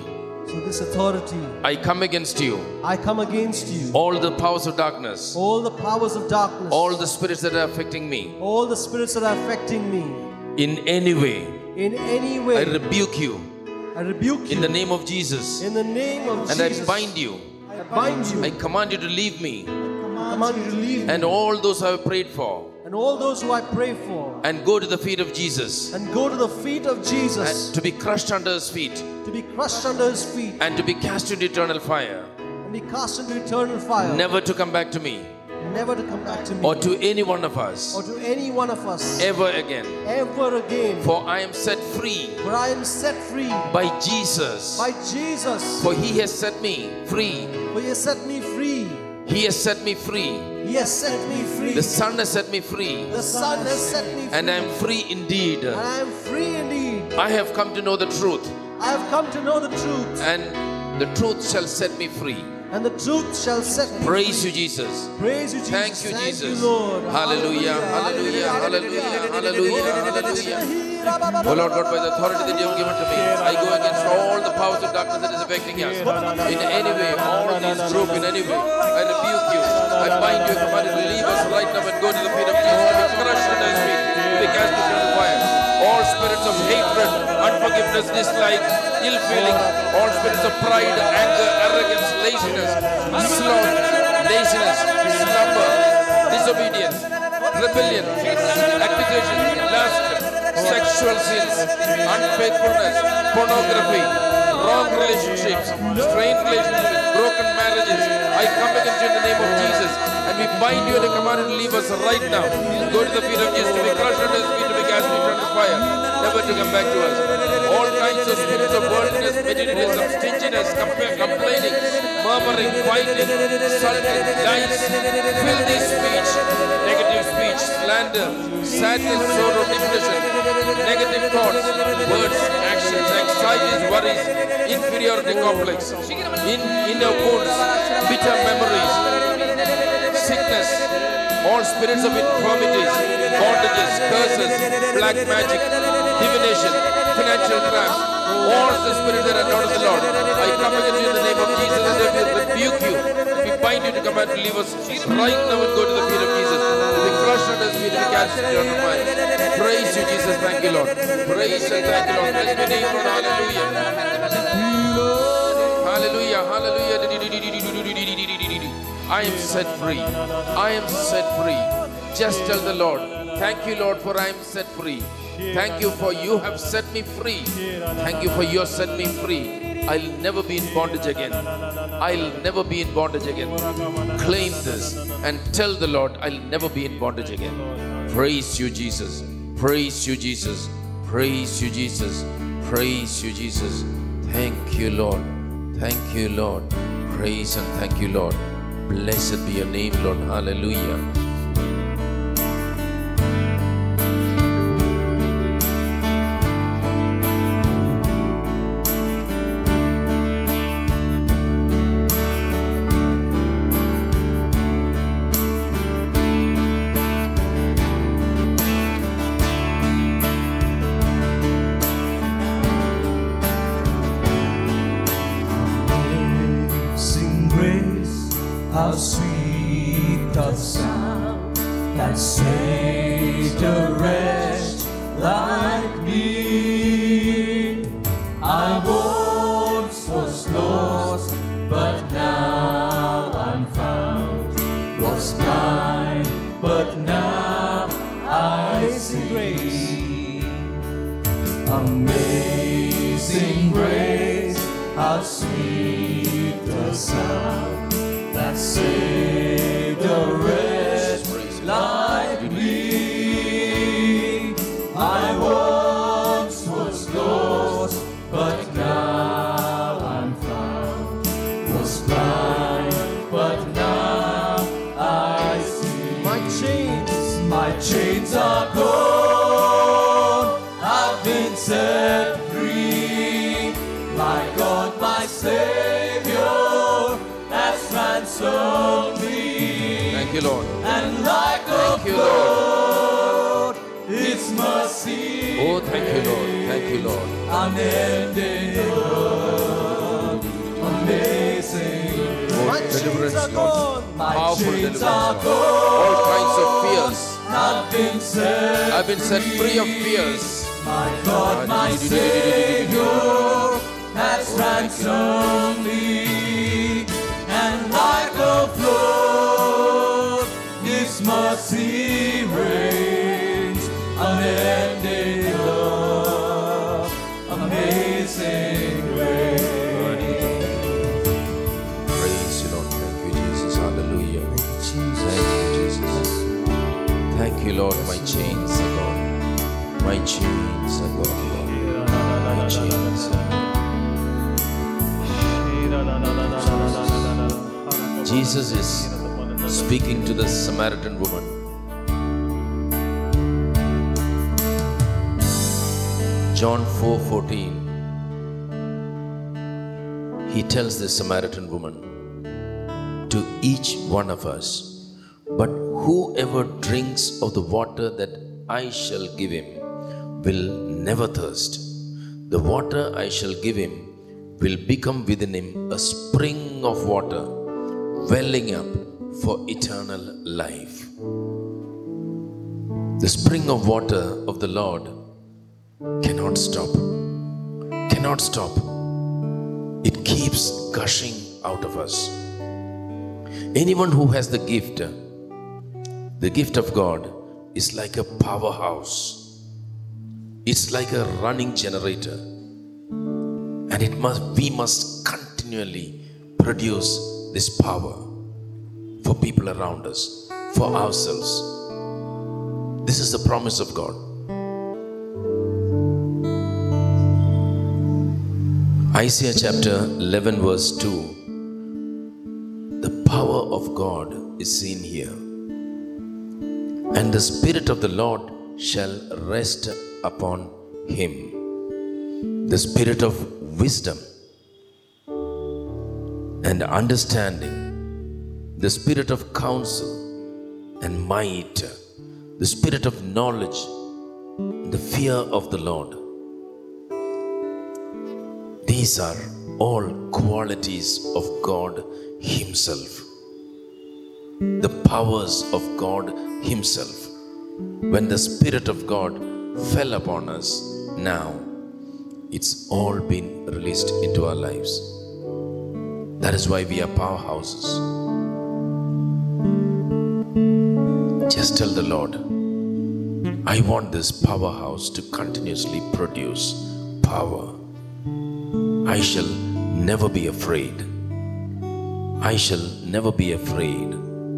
So this authority, I come against you. I come against you. All the powers of darkness, All the powers of darkness, all the spirits that are affecting me all the spirits that are affecting me in any way, in any I way, rebuke you I rebuke you in the name of Jesus. in the name of And I Jesus. bind you. I bind you. I command you to leave me. I command you to leave And me. all those I have prayed for, And all those who I pray for, and go to the feet of Jesus, and go to the feet of Jesus, and to be crushed under his feet, to be crushed under his feet, and to be cast into eternal fire, and be cast into eternal fire, never to come back to me, never to come back to me, or to any one of us, or to any one of us, ever again. ever again. For I am set free For I am set free by Jesus. by Jesus. For he has set me free. For he has set me free. He has set me free. He has set me free. The Son has set me free. The Son has set me free. And I am free indeed. And I am free indeed. I have come to know the truth, I have come to know the truth, and the truth shall set me free. and the truth shall set me Praise free. you, Jesus. Praise you, Jesus. Thank you, Jesus. Lord. Hallelujah, hallelujah, hallelujah, hallelujah, hallelujah. Oh Lord God, by the authority that you have given to me, I go against all the powers of darkness that is affecting us. In any way, all these group in any way, I rebuke you. I bind you, command you to leave us right now and go to the feet of Jesus, to be crushed under his feet, to be cast into the fire. All spirits of hatred, unforgiveness, dislike, ill feeling, all spirits of pride, anger, arrogance, laziness, sloth, laziness, slumber, disobedience, rebellion, accusation, lust, sexual sins, unfaithfulness, pornography, wrong relationships, strained relationships, broken marriages. I come against you in the name of Jesus, and we bind you and command you to leave us right now. Go to the feet of Jesus, to be crushed under his feet, to be cast into eternal fire, never to come back to us. All kinds of spirits of worldliness, materialism, stinginess, compa- complaining, murmuring, fighting, sulking, lies, filthy speech, negative speech, slander, sadness, sorrow, depression, negative thoughts, words, actions, anxieties, worries, inferiority complex, in inner wounds, bitter memories, sickness, all spirits of infirmities, bondages, curses, black magic, divination, financial traps, all the spirits that are not of the Lord. I come against you in the name of Jesus, and we rebuke you. We bind you to come and leave us right now and go to the feet of Jesus. To be crushed under his feet, to be cast into your mind. Praise you, Jesus. Thank you, Lord. Praise and thank you, Lord. Bless your name, Lord. Hallelujah. Hallelujah. Hallelujah. I am set free. I am set free. Just tell the Lord, thank you, Lord, for I am set free. Thank you for you have set me free. Thank you for you have set me free. I'll never be in bondage again. I'll never be in bondage again. Claim this and tell the Lord, I'll never be in bondage again. Praise you, Jesus. Praise you, Jesus. Praise you, Jesus. Praise you, Jesus. Thank you, Lord. Thank you, Lord. Praise and thank you, Lord. Blessed be your name, Lord. Hallelujah. Amazing grace, how sweet the sound that saved a wretch like me. I once was lost, but now I'm found. Was blind, but now I see. Amazing grace, how sweet the sound that saved a wretch like me. I once was lost, but now I'm found. Was blind, but now I see. My chains, my chains are gone. I've been set free. My God, my Savior has ransomed me. Thank you, Lord. And like a Thank you, Lord. flood, His mercy Oh, thank you, Lord. Thank you, Lord. unending love. deliverance, are Lord. gone. My Powerful chains deliverance, are Lord. gone. All kinds of fears. I've been set I've been set free of fears. My God, my Savior has ransomed me, and like a flood, His mercy reigns. Unending love, amazing grace. Praise you, Lord. Thank you, Jesus. Hallelujah. Thank you, Jesus. Thank you, Lord. My chains are gone. My chains are gone, Lord. My chains are gone. Jesus is speaking to the Samaritan woman. John four fourteen. He tells the Samaritan woman, to each one of us, but whoever drinks of the water that I shall give him will never thirst. The water I shall give him will become within him a spring of water, welling up for eternal life. The spring of water of the Lord cannot stop, cannot stop. It keeps gushing out of us. Anyone who has the gift, the gift of God, is like a powerhouse. It's like a running generator. And it must, we must continually produce this power for people around us, for ourselves. This is the promise of God. Isaiah chapter eleven verse two. The power of God is seen here. And the Spirit of the Lord shall rest upon him. The Spirit of wisdom and understanding, the Spirit of counsel and might, the Spirit of knowledge, the fear of the Lord. These are all qualities of God Himself. The powers of God Himself. When the Spirit of God fell upon us, now it's all been released into our lives. That is why we are powerhouses. Just tell the Lord, I want this powerhouse to continuously produce power. I shall never be afraid. I shall never be afraid.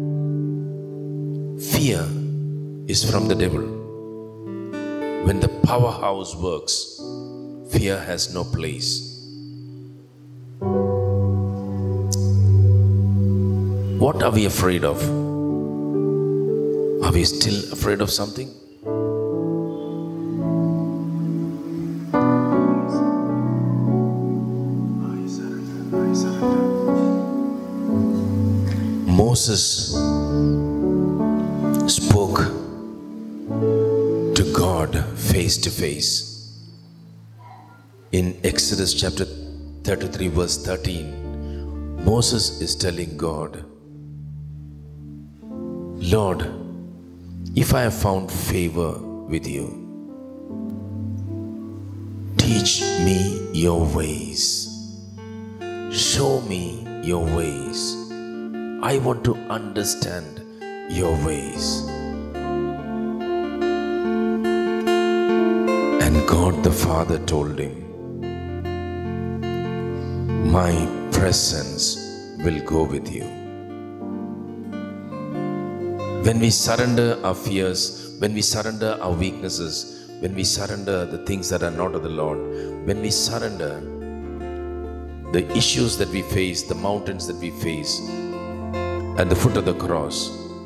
Fear is from the devil. When the powerhouse works, fear has no place. What are we afraid of? Are we still afraid of something? Moses spoke to God face to face. In Exodus chapter thirty-three verse thirteen, Moses is telling God, Lord, if I have found favor with you, teach me your ways. Show me your ways. I want to understand your ways. And God the Father told him, my presence will go with you. When we surrender our fears, when we surrender our weaknesses, when we surrender the things that are not of the Lord, when we surrender the issues that we face, the mountains that we face, at the foot of the cross,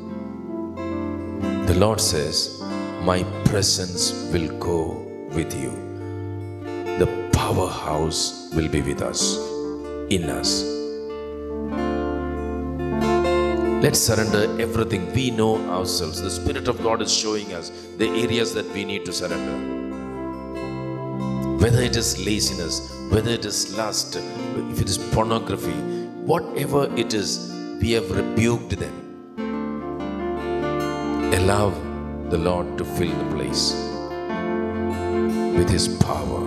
the Lord says, my presence will go with you. The powerhouse will be with us, in us. Let's surrender everything. We know ourselves. The Spirit of God is showing us the areas that we need to surrender. Whether it is laziness, whether it is lust, if it is pornography, whatever it is, we have rebuked them. Allow the Lord to fill the place with His power.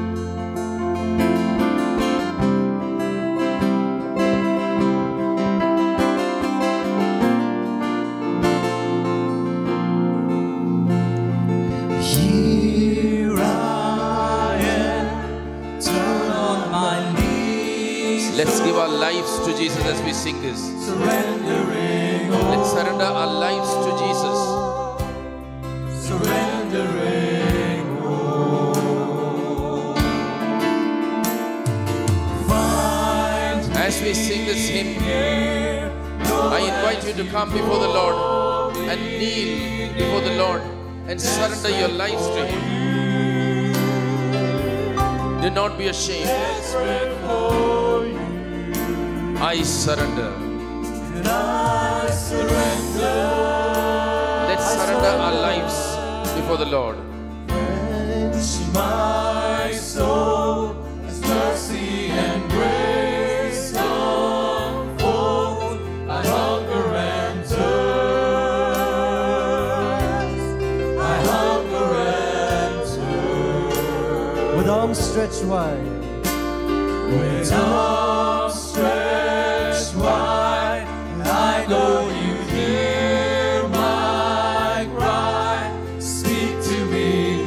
Here I am, turn on my knees. Let's give our lives to Jesus as we sing this. Surrendering all. Let's surrender our lives to Jesus. Surrendering all. Find As we sing this hymn, here no I invite you to come before the Lord and kneel before the Lord and surrender your lives to Him. Do not be ashamed. desperate for you. I surrender. And I surrender. Let's surrender our lives before the Lord. Quench my soul as mercy and grace unfold. I hunger and thirst. I hunger and thirst. With arms stretched wide, With arms stretched wide, I know you hear my cry. Speak to me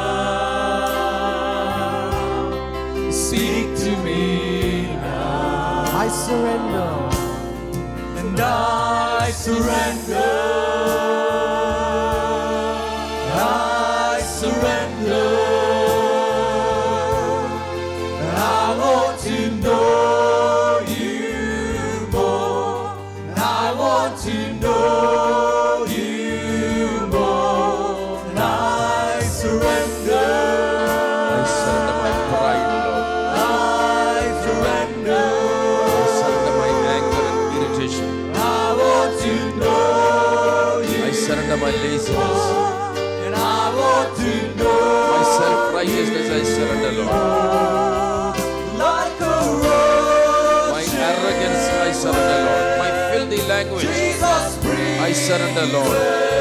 now. Speak to me now. I surrender. And I surrender. I surrender. I want to know you more. I want to know you more. And I surrender. I surrender my pride, Lord. I surrender. I surrender my anger and irritation. I want to know you. I surrender my laziness. And I want to know My self-righteousness I surrender, Lord. like a rose. My arrogance I surrender, Lord. My filthy language Jesus, breathe I surrender, Lord.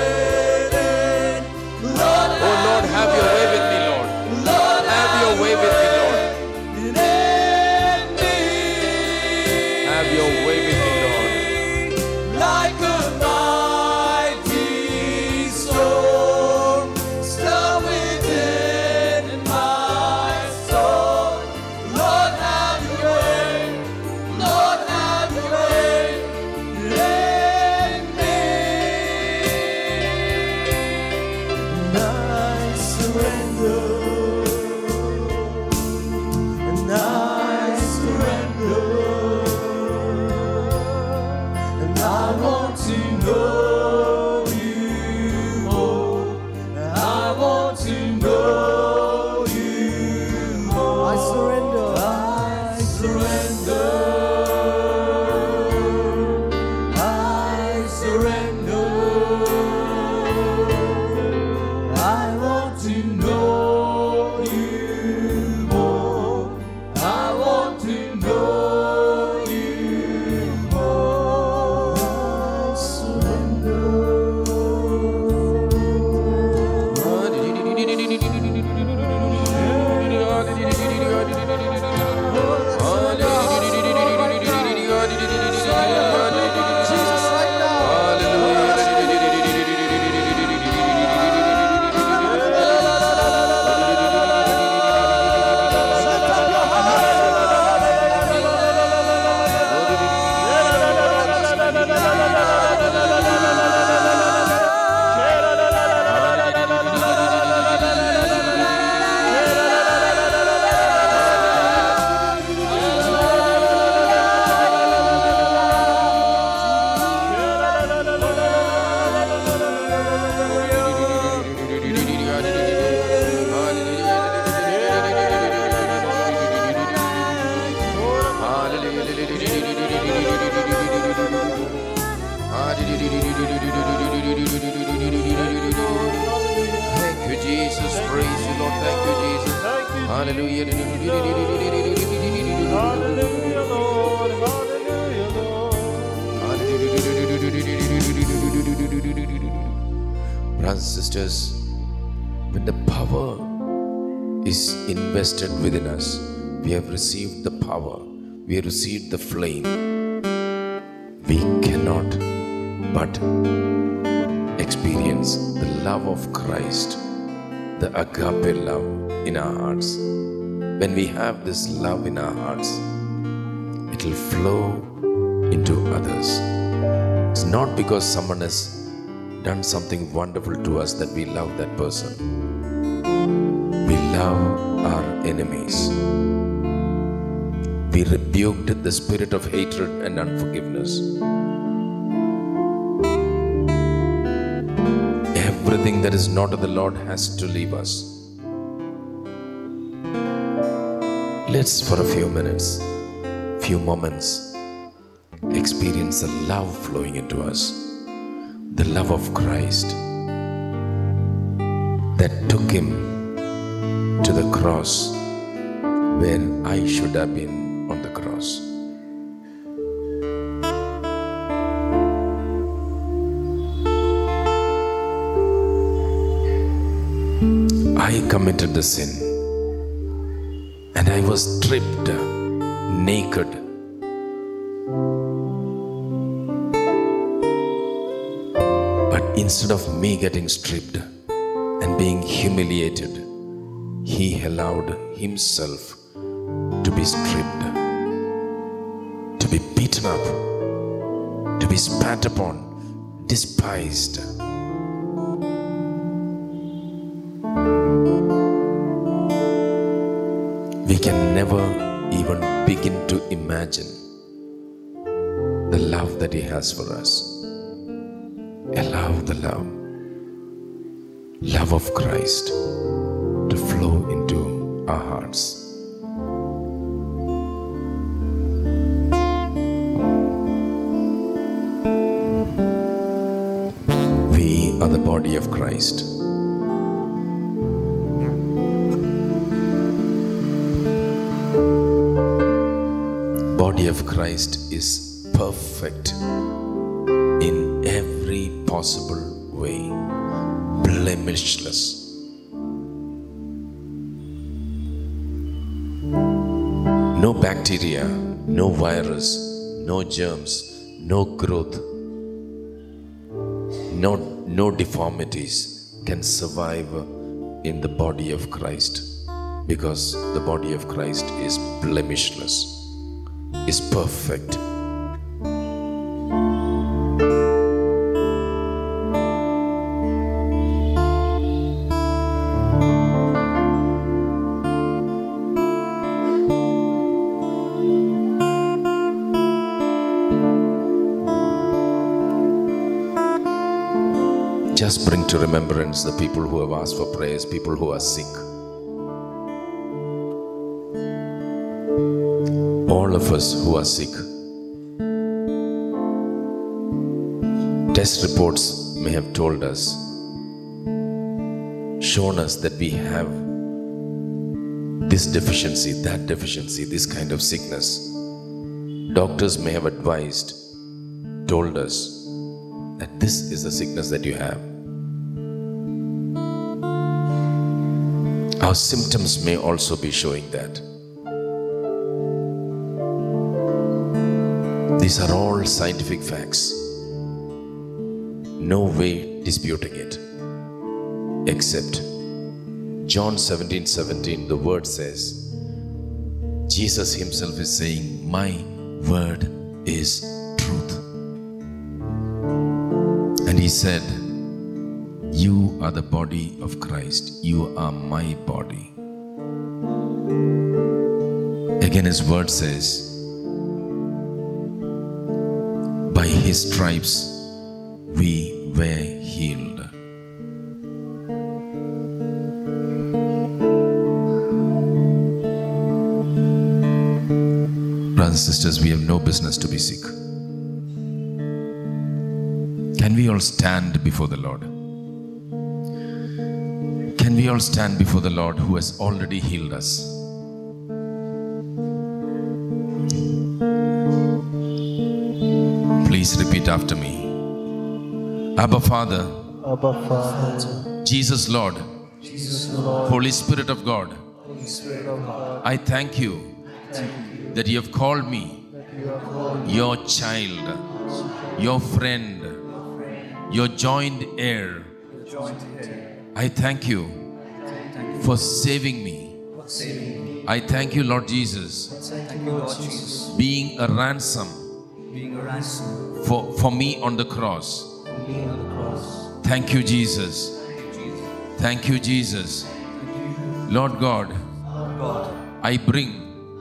Lord, Oh Lord, have your way with me, Lord. Lord, Have your way with me, Lord. in me. Have your way with me, Lord. Like a mighty storm, stir within in my soul. Lord, have your way. Lord, have your way in me. And I surrender. And I surrender. And I want to know you more. I want to know you more. I surrender. I surrender. I surrender. I want to know you more. I want to know you more. I surrender. Jesus, right now. Thank you, Jesus. Praise you, Lord. Thank you, Jesus. Hallelujah. Hallelujah, Lord. Hallelujah, Lord. brothers and sisters, when the power is invested within us, we have received the power, we have received the flame, we cannot but experience the love of Christ, the agape love in our hearts. When we have this love in our hearts, it will flow into others. It's not because someone has done something wonderful to us that we love that person. We love our enemies. We rebuked the spirit of hatred and unforgiveness. Everything that is not of the Lord has to leave us. Let's for a few minutes, few moments, experience the love flowing into us. The love of Christ that took him to the cross where I should have been on the cross. I committed the sin and I was stripped naked. But instead of me getting stripped and being humiliated, he allowed himself to be stripped, to be beaten up, to be spat upon, despised. We can never even begin to imagine the love that he has for us. Allow the love, love of Christ to flow into our hearts. We are the body of Christ. Body of Christ is perfect in every possible way, blemishless. No bacteria, no virus, no germs, no growth, no, no deformities can survive in the body of Christ, because the body of Christ is blemishless, is perfect. Just bring to remembrance the people who have asked for prayers, people who are sick. All of us who are sick. Test reports may have told us, shown us that we have this deficiency, that deficiency, this kind of sickness. Doctors may have advised, told us that this is the sickness that you have. Our symptoms may also be showing that. These are all scientific facts. No way disputing it. Except John seventeen seventeen, the word says, Jesus himself is saying, my word is truth. And he said, you are the body of Christ. You are my body. Again, his word says, by his stripes we were healed. Brothers and sisters, we have no business to be sick. Can we all stand before the Lord? Can we all stand before the Lord who has already healed us? Please repeat after me. Abba, Father, Abba Father, Jesus Lord, Jesus Lord, Holy Spirit of God, Holy Spirit of God, I thank you that you have called me you are called your child, your friend, your joint heir. I thank you for saving me. I thank you, Lord Jesus, Thank you, Lord Jesus, being a ransom being a ransom for, for me on the cross. for me on the cross. Thank you, Jesus. Thank you, Jesus. Lord God, Lord God, I bring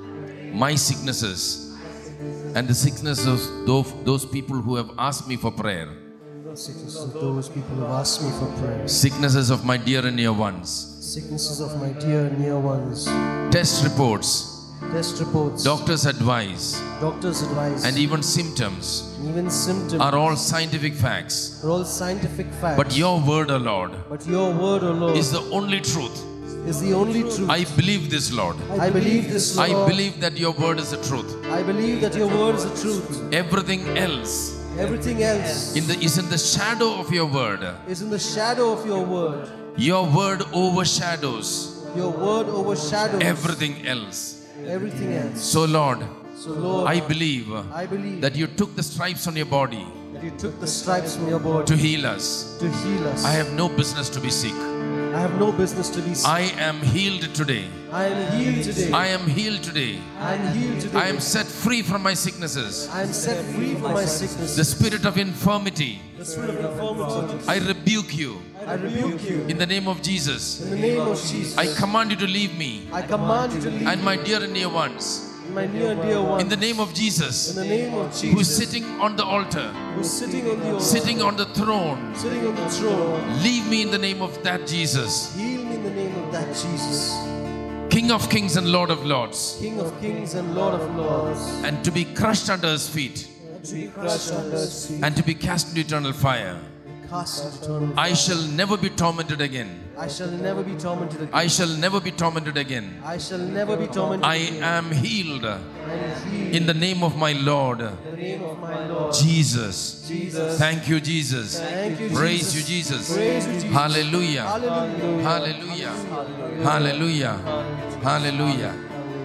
my sicknesses and the sicknesses of those, those people who have asked me for prayer. sicknesses of those people who have asked me for prayer, Sicknesses of my dear and near ones. sicknesses of my dear and near ones, Test reports, test reports, doctor's advice, doctor's advice, and even symptoms and even symptoms are all scientific facts. are all scientific facts. But your word, O Lord, But your word, O Lord, is the only truth. is the only truth. I believe this, Lord. I believe this, Lord. I believe that your word is the truth. I believe that your word is the truth. Everything else Everything else in the, is in the shadow of your word. is in the shadow of your word. Your word overshadows Your word overshadows everything else. everything else. So, Lord, So, Lord, I believe I believe that you took the stripes on your body that you took the stripes from your body to heal us. to heal us. I have no business to be sick. I have no business to be sick. I am healed today. I am healed today. I am healed today. I am healed today. I am set free from my sicknesses. I am set free from my sickness. The spirit of infirmity, The spirit of infirmity, I rebuke you I rebuke you in the name of Jesus. in the name of Jesus. I command you to leave me I command you to leave and my dear and near ones my near and dear one in the name of Jesus, in the name of who is Jesus, sitting on the altar, who is sitting on the altar, sitting on the throne. sitting on the throne. Leave me in the name of that Jesus, Heal me in the name of that Jesus, King of kings and Lord of lords, King of kings and Lord of lords, and to be crushed under his feet to be crushed under his feet, and to be cast into eternal fire. cast into eternal I fire. shall never be tormented again. I shall never be tormented again. I shall never be tormented again. I shall never be tormented I again. am healed I am healed in the name of my Lord, in the name of my Lord Jesus. Jesus. Thank you, Jesus. Thank you, Praise Jesus. you, Jesus. Praise you, Jesus. Hallelujah. Hallelujah. Hallelujah. Hallelujah. Hallelujah.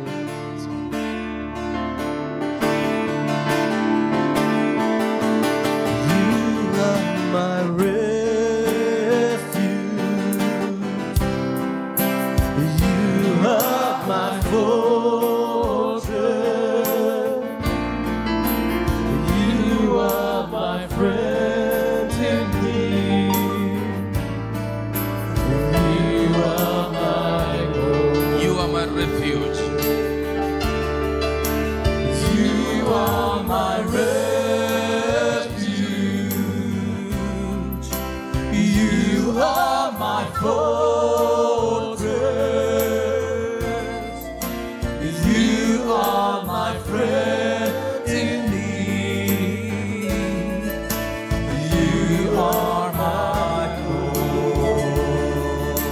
You are my refuge. You are my fortress. You are my friend indeed. You are my God. You are my refuge. You are my refuge. You are my fortress. You are my friend in need. You are my God.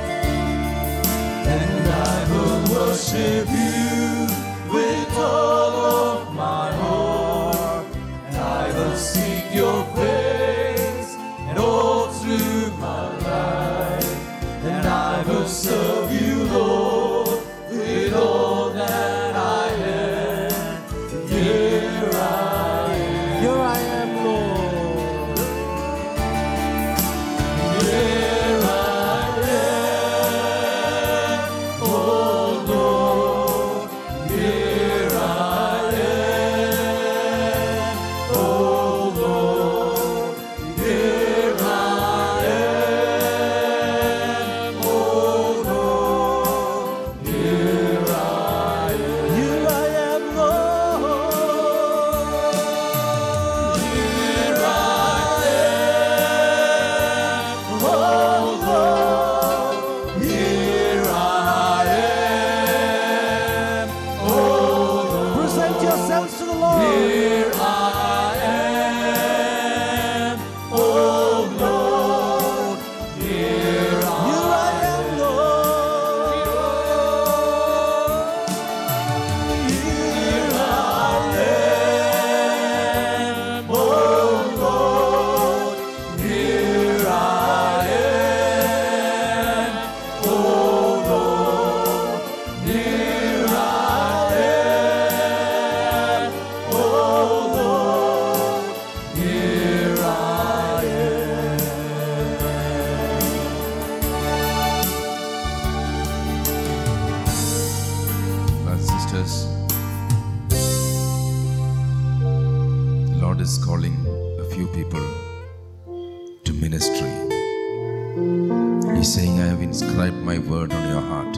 And I will worship you with all of my heart. And I will seek your face and all through my life. And I will serve you, Lord, with all that I am. Here I am. Here I am, Lord. Here I am, oh Lord. Here I am, oh Lord. Here I am, oh Lord. sisters, the Lord is calling a few people to ministry. He's saying, I have inscribed my word on your heart.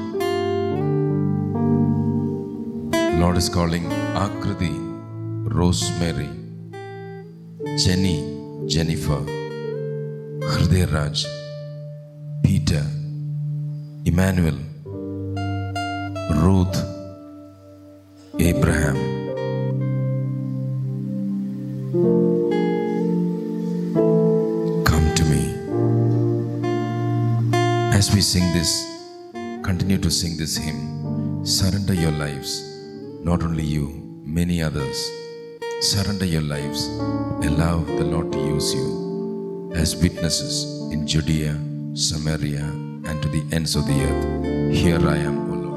The Lord is calling Akriti, Rosemary, Jenny, Jennifer, Hriday Raj, Peter, Emmanuel, Ruth, Abraham. Come to me. As we sing this, continue to sing this hymn. Surrender your lives, not only you, many others. Surrender your lives. Allow the Lord to use you as witnesses in Judea, Samaria, and to the ends of the earth. Here I am, O Lord.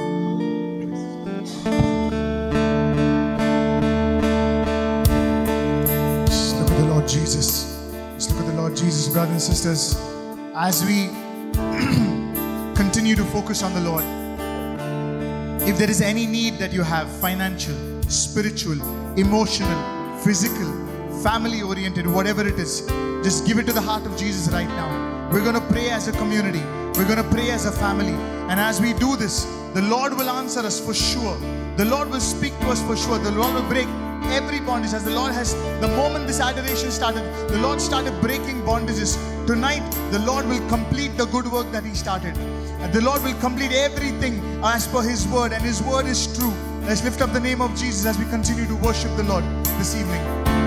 Just look at the Lord Jesus. Just look at the Lord Jesus, brothers and sisters. As we continue to focus on the Lord, if there is any need that you have, financial, spiritual, emotional, physical, family oriented, whatever it is, just give it to the heart of Jesus right now. We're going to pray as a community. We're going to pray as a family. And as we do this, the Lord will answer us for sure. The Lord will speak to us for sure. The Lord will break every bondage. As the Lord has, the moment this adoration started, the Lord started breaking bondages. Tonight, the Lord will complete the good work that He started. And the Lord will complete everything as per His word. And His word is true. Let's lift up the name of Jesus as we continue to worship the Lord this evening.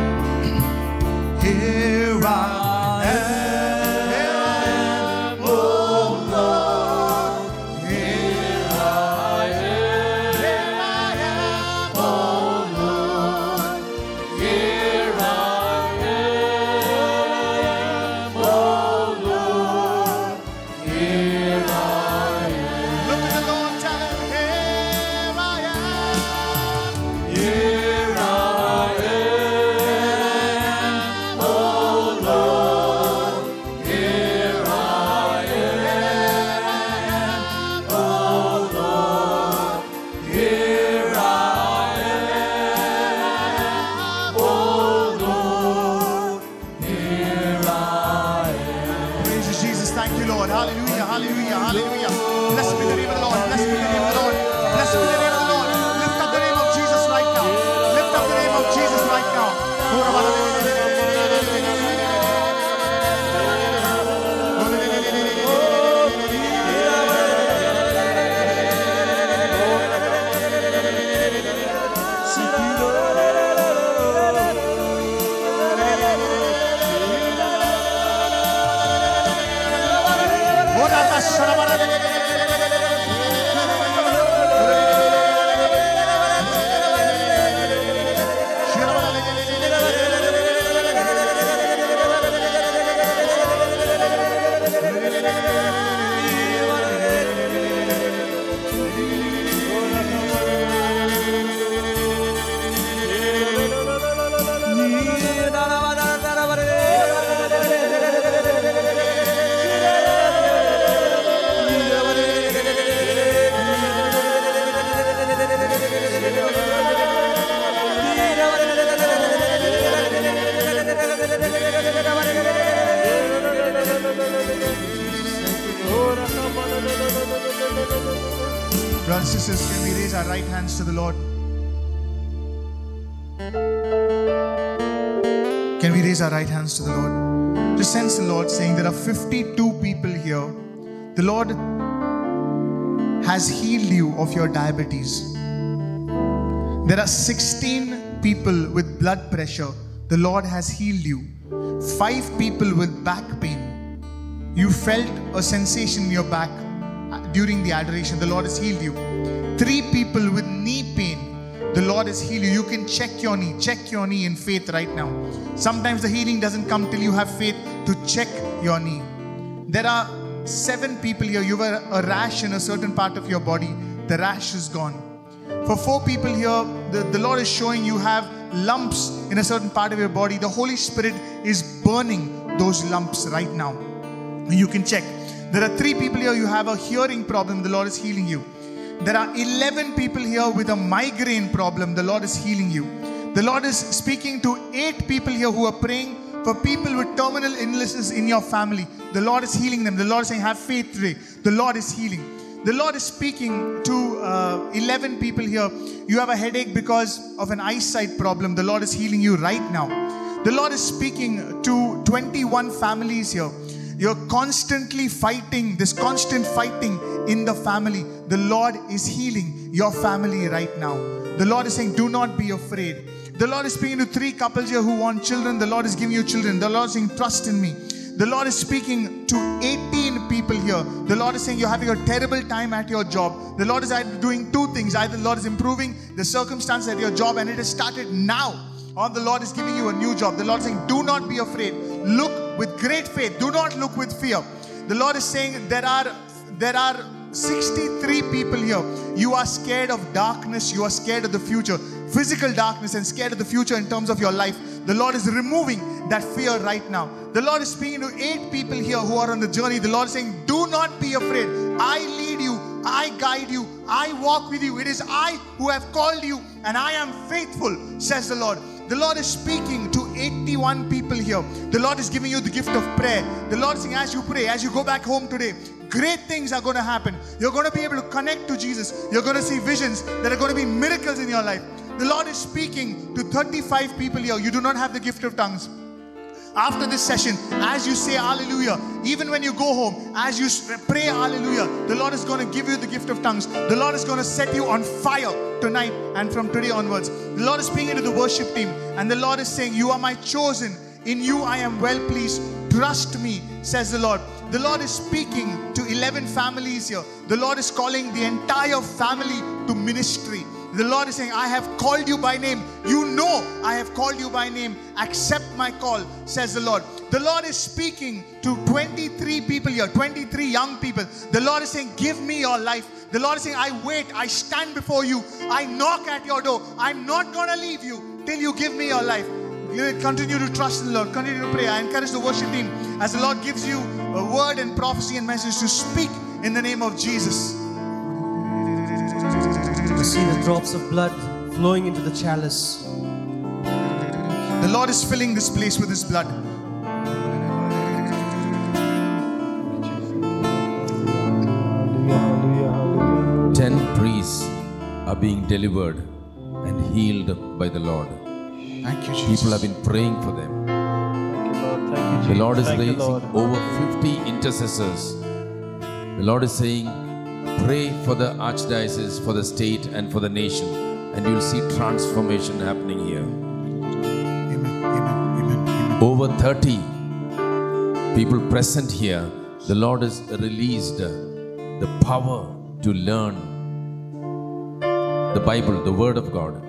Here I am. Brothers and sisters, can we raise our right hands to the Lord? Can we raise our right hands to the Lord? Just sense the Lord saying there are fifty-two people here. The Lord has healed you of your diabetes. There are sixteen people with blood pressure. The Lord has healed you. Five people with back pain. You felt a sensation in your back during the adoration. The Lord has healed you. Three people with knee pain. The Lord has healed you. You can check your knee. Check your knee in faith right now. Sometimes the healing doesn't come till you have faith to check your knee. There are seven people here. You have a rash in a certain part of your body. The rash is gone. For four people here, the, the Lord is showing you have lumps in a certain part of your body. The Holy Spirit is burning those lumps right now. You can check. There are three people here. You have a hearing problem. The Lord is healing you. there are eleven people here with a migraine problem. The Lord is healing you. The Lord is speaking to eight people here who are praying for people with terminal illnesses in your family. The Lord is healing them. The Lord is saying, have faith today. The Lord is healing. The Lord is speaking to uh, eleven people here. You have a headache because of an eyesight problem. The Lord is healing you right now. The Lord is speaking to twenty-one families here. You're constantly fighting, this constant fighting in the family. The Lord is healing your family right now. The Lord is saying, do not be afraid. The Lord is speaking to three couples here who want children. The Lord is giving you children. The Lord is saying, trust in me. The Lord is speaking to eighteen people here. The Lord is saying you're having a terrible time at your job. The Lord is either doing two things. Either the Lord is improving the circumstances at your job and it has started now, or the Lord is giving you a new job. The Lord is saying, do not be afraid. Look with great faith. Do not look with fear. The Lord is saying there are, there are sixty-three people here. You are scared of darkness. You are scared of the future. Physical darkness and scared of the future in terms of your life. The Lord is removing that fear right now. The Lord is speaking to eight people here who are on the journey. The Lord is saying, do not be afraid. I lead you. I guide you. I walk with you. It is I who have called you and I am faithful, says the Lord. The Lord is speaking to eighty-one people here. The Lord is giving you the gift of prayer. The Lord is saying, as you pray, as you go back home today, great things are going to happen. You're going to be able to connect to Jesus. You're going to see visions. There are going to be miracles in your life. The Lord is speaking to thirty-five people here. You do not have the gift of tongues. After this session, as you say hallelujah, even when you go home, as you pray hallelujah, the Lord is going to give you the gift of tongues. The Lord is going to set you on fire tonight and from today onwards. The Lord is speaking to the worship team and the Lord is saying, you are my chosen. In you I am well pleased. Trust me, says the Lord. The Lord is speaking to eleven families here. The Lord is calling the entire family to ministry. The Lord is saying, I have called you by name. You know I have called you by name. Accept my call, says the Lord. The Lord is speaking to twenty-three people here, twenty-three young people. The Lord is saying, give me your life. The Lord is saying, I wait, I stand before you. I knock at your door. I'm not going to leave you till you give me your life. Continue to trust in the Lord. Continue to pray. I encourage the worship team as the Lord gives you a word and prophecy and message to speak in the name of Jesus. To see the drops of blood flowing into the chalice. The Lord is filling this place with His blood. Ten priests are being delivered and healed by the Lord. Thank you, Jesus. People have been praying for them. Thank you, Lord. Thank you, Jesus. The Lord is Thank you, raising Lord. over fifty intercessors. The Lord is saying, pray for the archdiocese, for the state and for the nation, and you will see transformation happening here. Amen, amen, amen, amen. Over thirty people present here, the Lord has released the power to learn the Bible, the Word of God.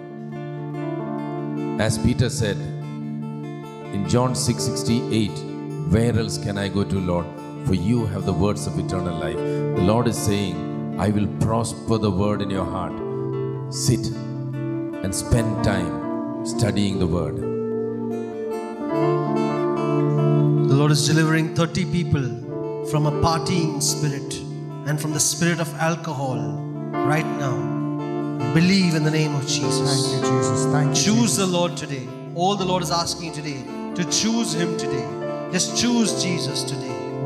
As Peter said in John six sixty-eight, where else can I go to, Lord? For you have the words of eternal life. The Lord is saying, I will prosper the word in your heart. Sit and spend time studying the word. The Lord is delivering thirty people from a partying spirit and from the spirit of alcohol right now. Believe in the name of Jesus. Thank you, Jesus. Thank you. Choose the Lord today. All the Lord is asking you today to choose Him today. Just choose Jesus today.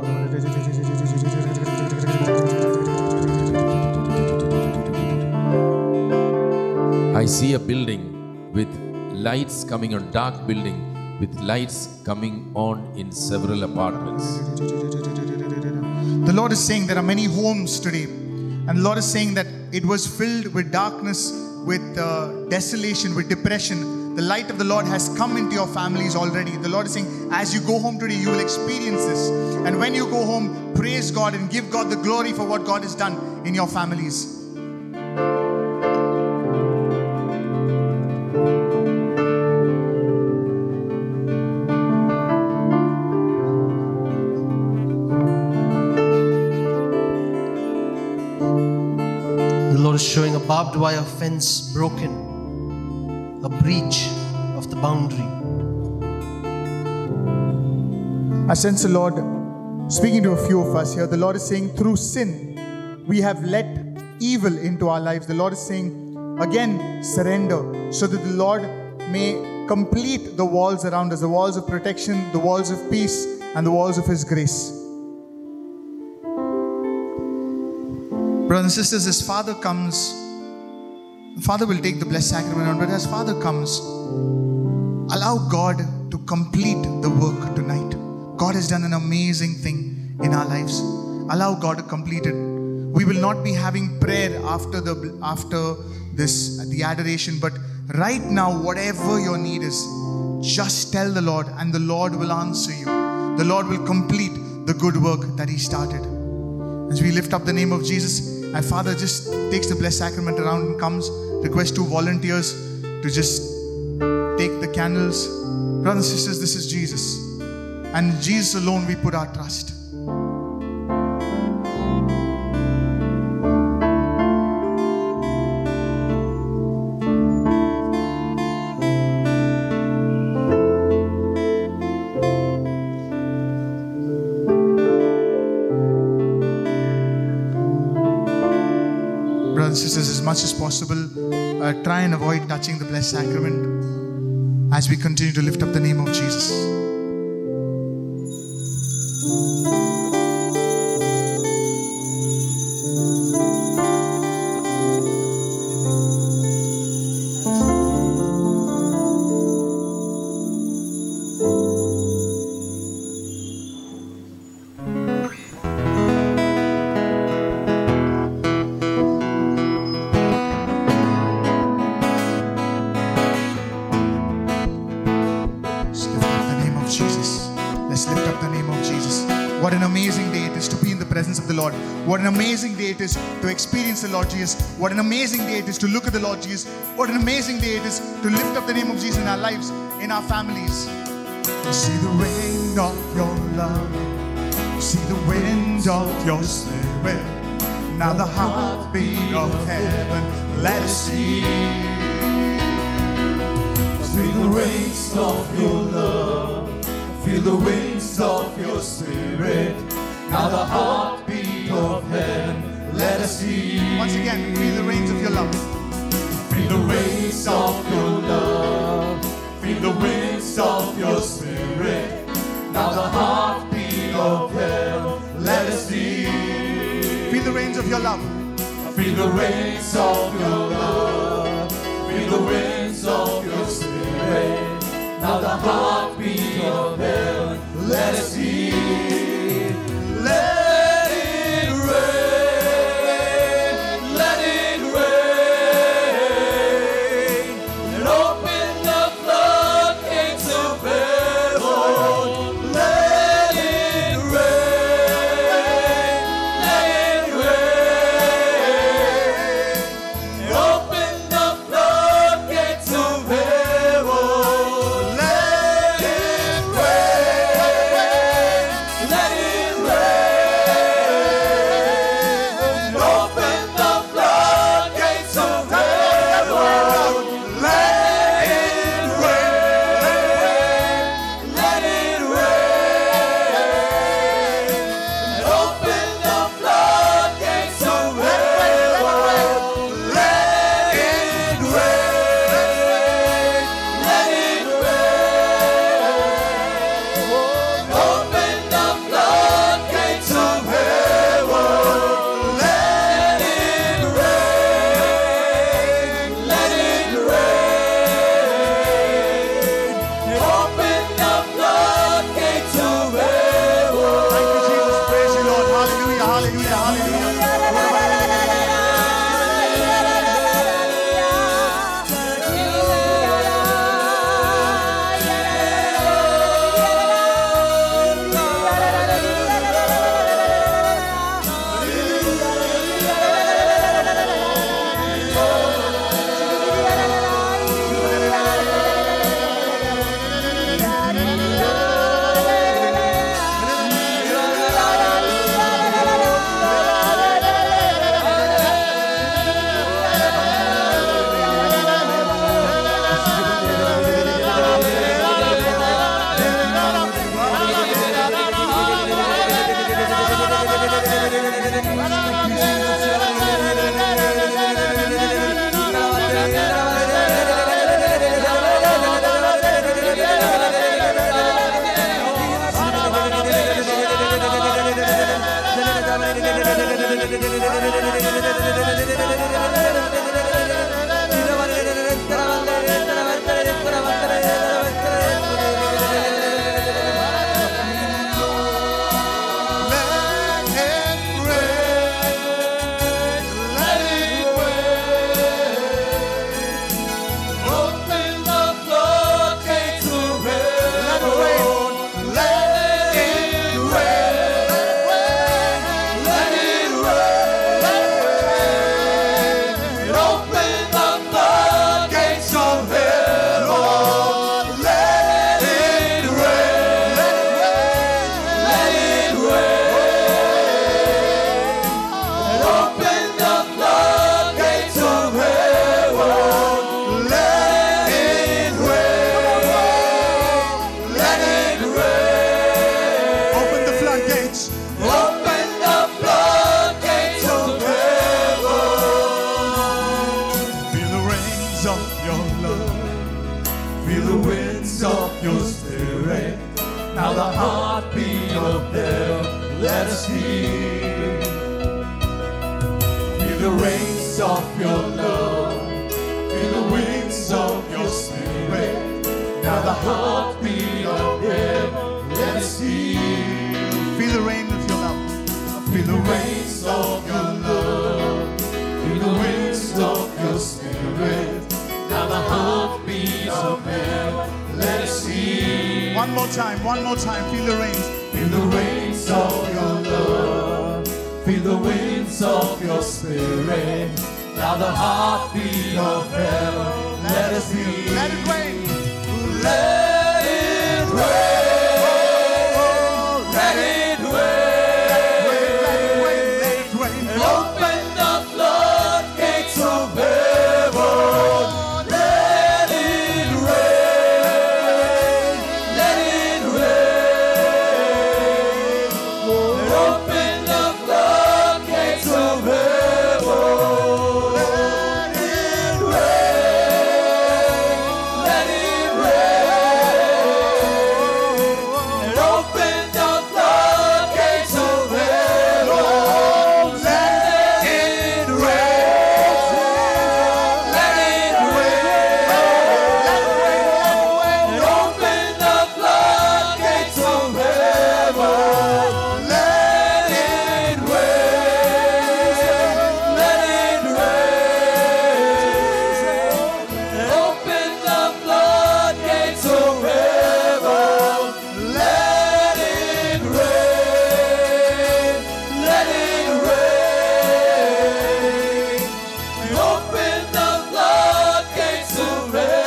I see a building with lights coming on, dark building with lights coming on in several apartments. The Lord is saying there are many homes today, and the Lord is saying that it was filled with darkness, with uh, desolation, with depression. The light of the Lord has come into your families already. The Lord is saying, as you go home today, you will experience this. And when you go home, praise God and give God the glory for what God has done in your families. Showing a barbed wire fence broken, a breach of the boundary. I sense the Lord speaking to a few of us here. The Lord is saying, through sin, we have let evil into our lives. The Lord is saying, again, surrender, so that the Lord may complete the walls around us, the walls of protection, the walls of peace, and the walls of His grace. Brothers and sisters, as Father comes, Father will take the blessed sacrament on, but as Father comes, allow God to complete the work tonight. God has done an amazing thing in our lives. Allow God to complete it. We will not be having prayer after the after this, the adoration, but right now, whatever your need is, just tell the Lord and the Lord will answer you. The Lord will complete the good work that He started. As we lift up the name of Jesus, and Father just takes the blessed sacrament around and comes, request two volunteers to just take the candles. Brothers and sisters, this is Jesus. And in Jesus alone we put our trust. Brothers and sisters, as much as possible, uh, try and avoid touching the blessed sacrament as we continue to lift up the name of Jesus. What an amazing day it is to experience the Lord Jesus. What an amazing day it is to look at the Lord Jesus. What an amazing day it is to lift up the name of Jesus in our lives, in our families. See the wind of your love, see the wind of your spirit. Now the heartbeat of heaven, let us see. Feel the wings of your love, feel the wings of your spirit. Now the heartbeat of heaven, let us see. Once again, feel the rains of your love. Feel the rains of your love, feel the winds of your spirit. Now the heartbeat of heaven, let us see. Feel the rains of your love. Feel the rains of your love, feel the winds of your spirit. Now the heartbeat of heaven, let us see. Let it rain, let it rain, and open the floodgates of heaven. Let it rain, let it rain, and open the floodgates of heaven. Let it let us hear. Feel the rains of your love, feel the winds of your spirit. Now the heartbeat of heaven, let us hear. Feel the rain of your love. Feel the rains of your love, feel the winds of your spirit. Now the heartbeat of heaven, let us hear. One more time, one more time. Feel the rains. Feel the rains of your love, feel the winds of your spirit. Now the heartbeat of heaven, let us hear. Let it rain. Let it rain. Let it rain. And open the floodgates of heaven. Let it rain. Let it rain. And open the floodgates of heaven. Let it rain. Let it rain. And open the floodgates of heaven. Let it rain. Let it rain. And open the floodgates of heaven. Let it rain. Let it rain. And open the floodgates of heaven. Let it rain. Let it rain. And open the floodgates of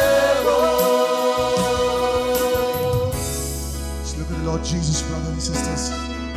heaven. Let's look at the Lord Jesus, brothers and sisters.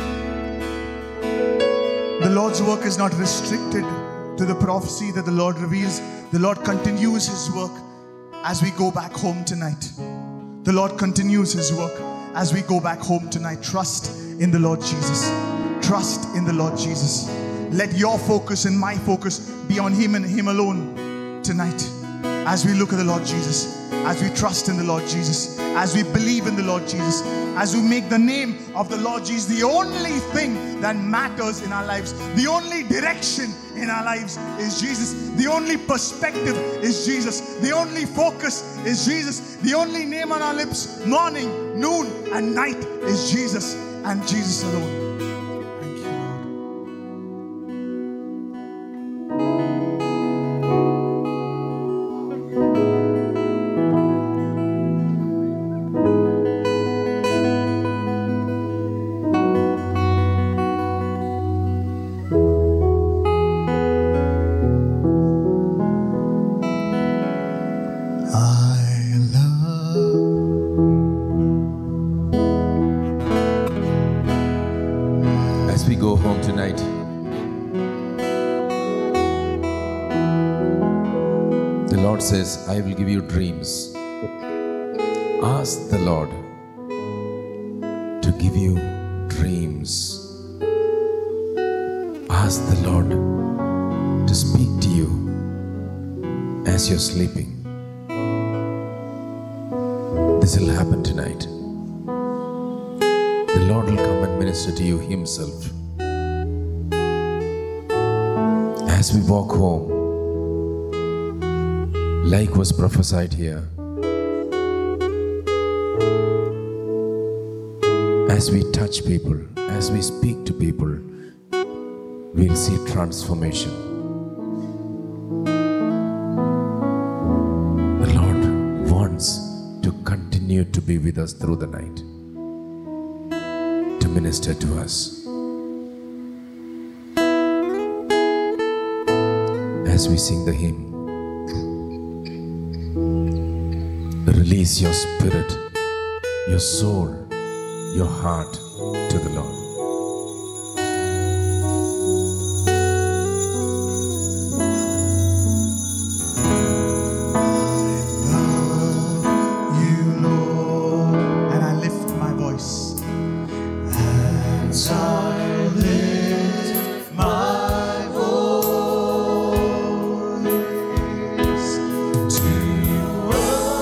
The Lord's work is not restricted to the prophecy that the Lord reveals. The Lord continues His work as we go back home tonight. The Lord continues His work as we go back home tonight. Trust in the Lord Jesus. Trust in the Lord Jesus. Let your focus and my focus be on Him and Him alone tonight. As we look at the Lord Jesus, as we trust in the Lord Jesus, as we believe in the Lord Jesus, as we make the name of the Lord Jesus the only thing that matters in our lives, the only direction in our lives is Jesus, the only perspective is Jesus, the only focus is Jesus, the only name on our lips, morning, noon, and night is Jesus and Jesus alone. Thank you, Lord. I love As we go home tonight, the Lord says, I will give you dreams. Ask the Lord to give you dreams. Ask the Lord to speak to you as you're sleeping. This will happen tonight. The Lord will come and minister to you Himself. As we walk home, like was prophesied here, as we touch people, as we speak to people, we'll see transformation. The Lord wants to continue to be with us through the night, to minister to us. As we sing the hymn, release your spirit, your soul, your heart to the Lord.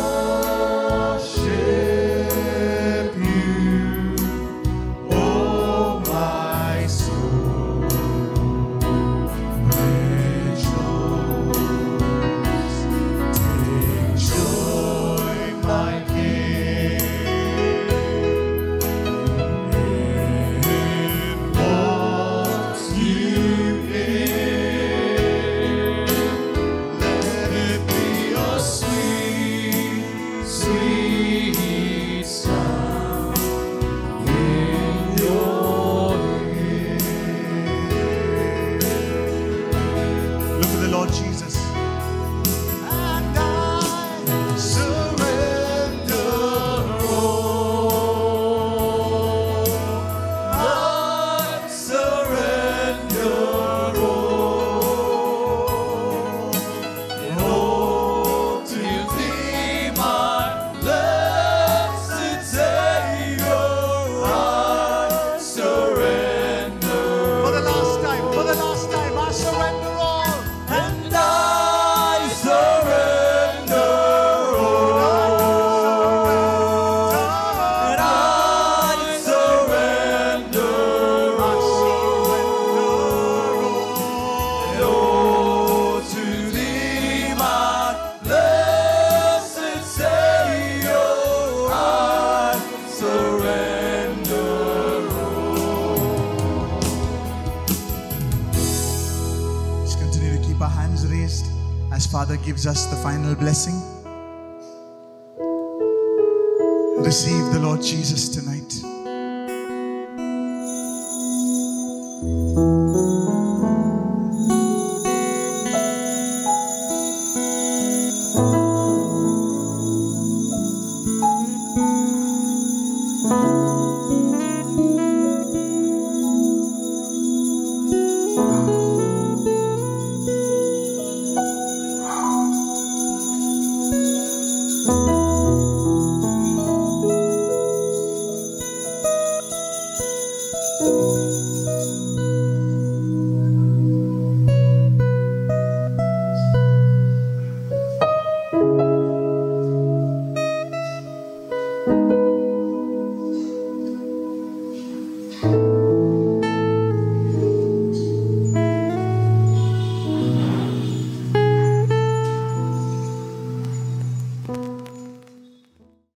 Oh Lord Jesus. And I surrender all. I surrender all. All to Thee, my blessed Savior, I surrender. For the last time, for the last time, I surrender all. And I surrender all. And I surrender all to Thee, my blessed Savior. I surrender Let's continue to keep our hands raised as Father gives us the final blessing. Receive the Lord Jesus tonight.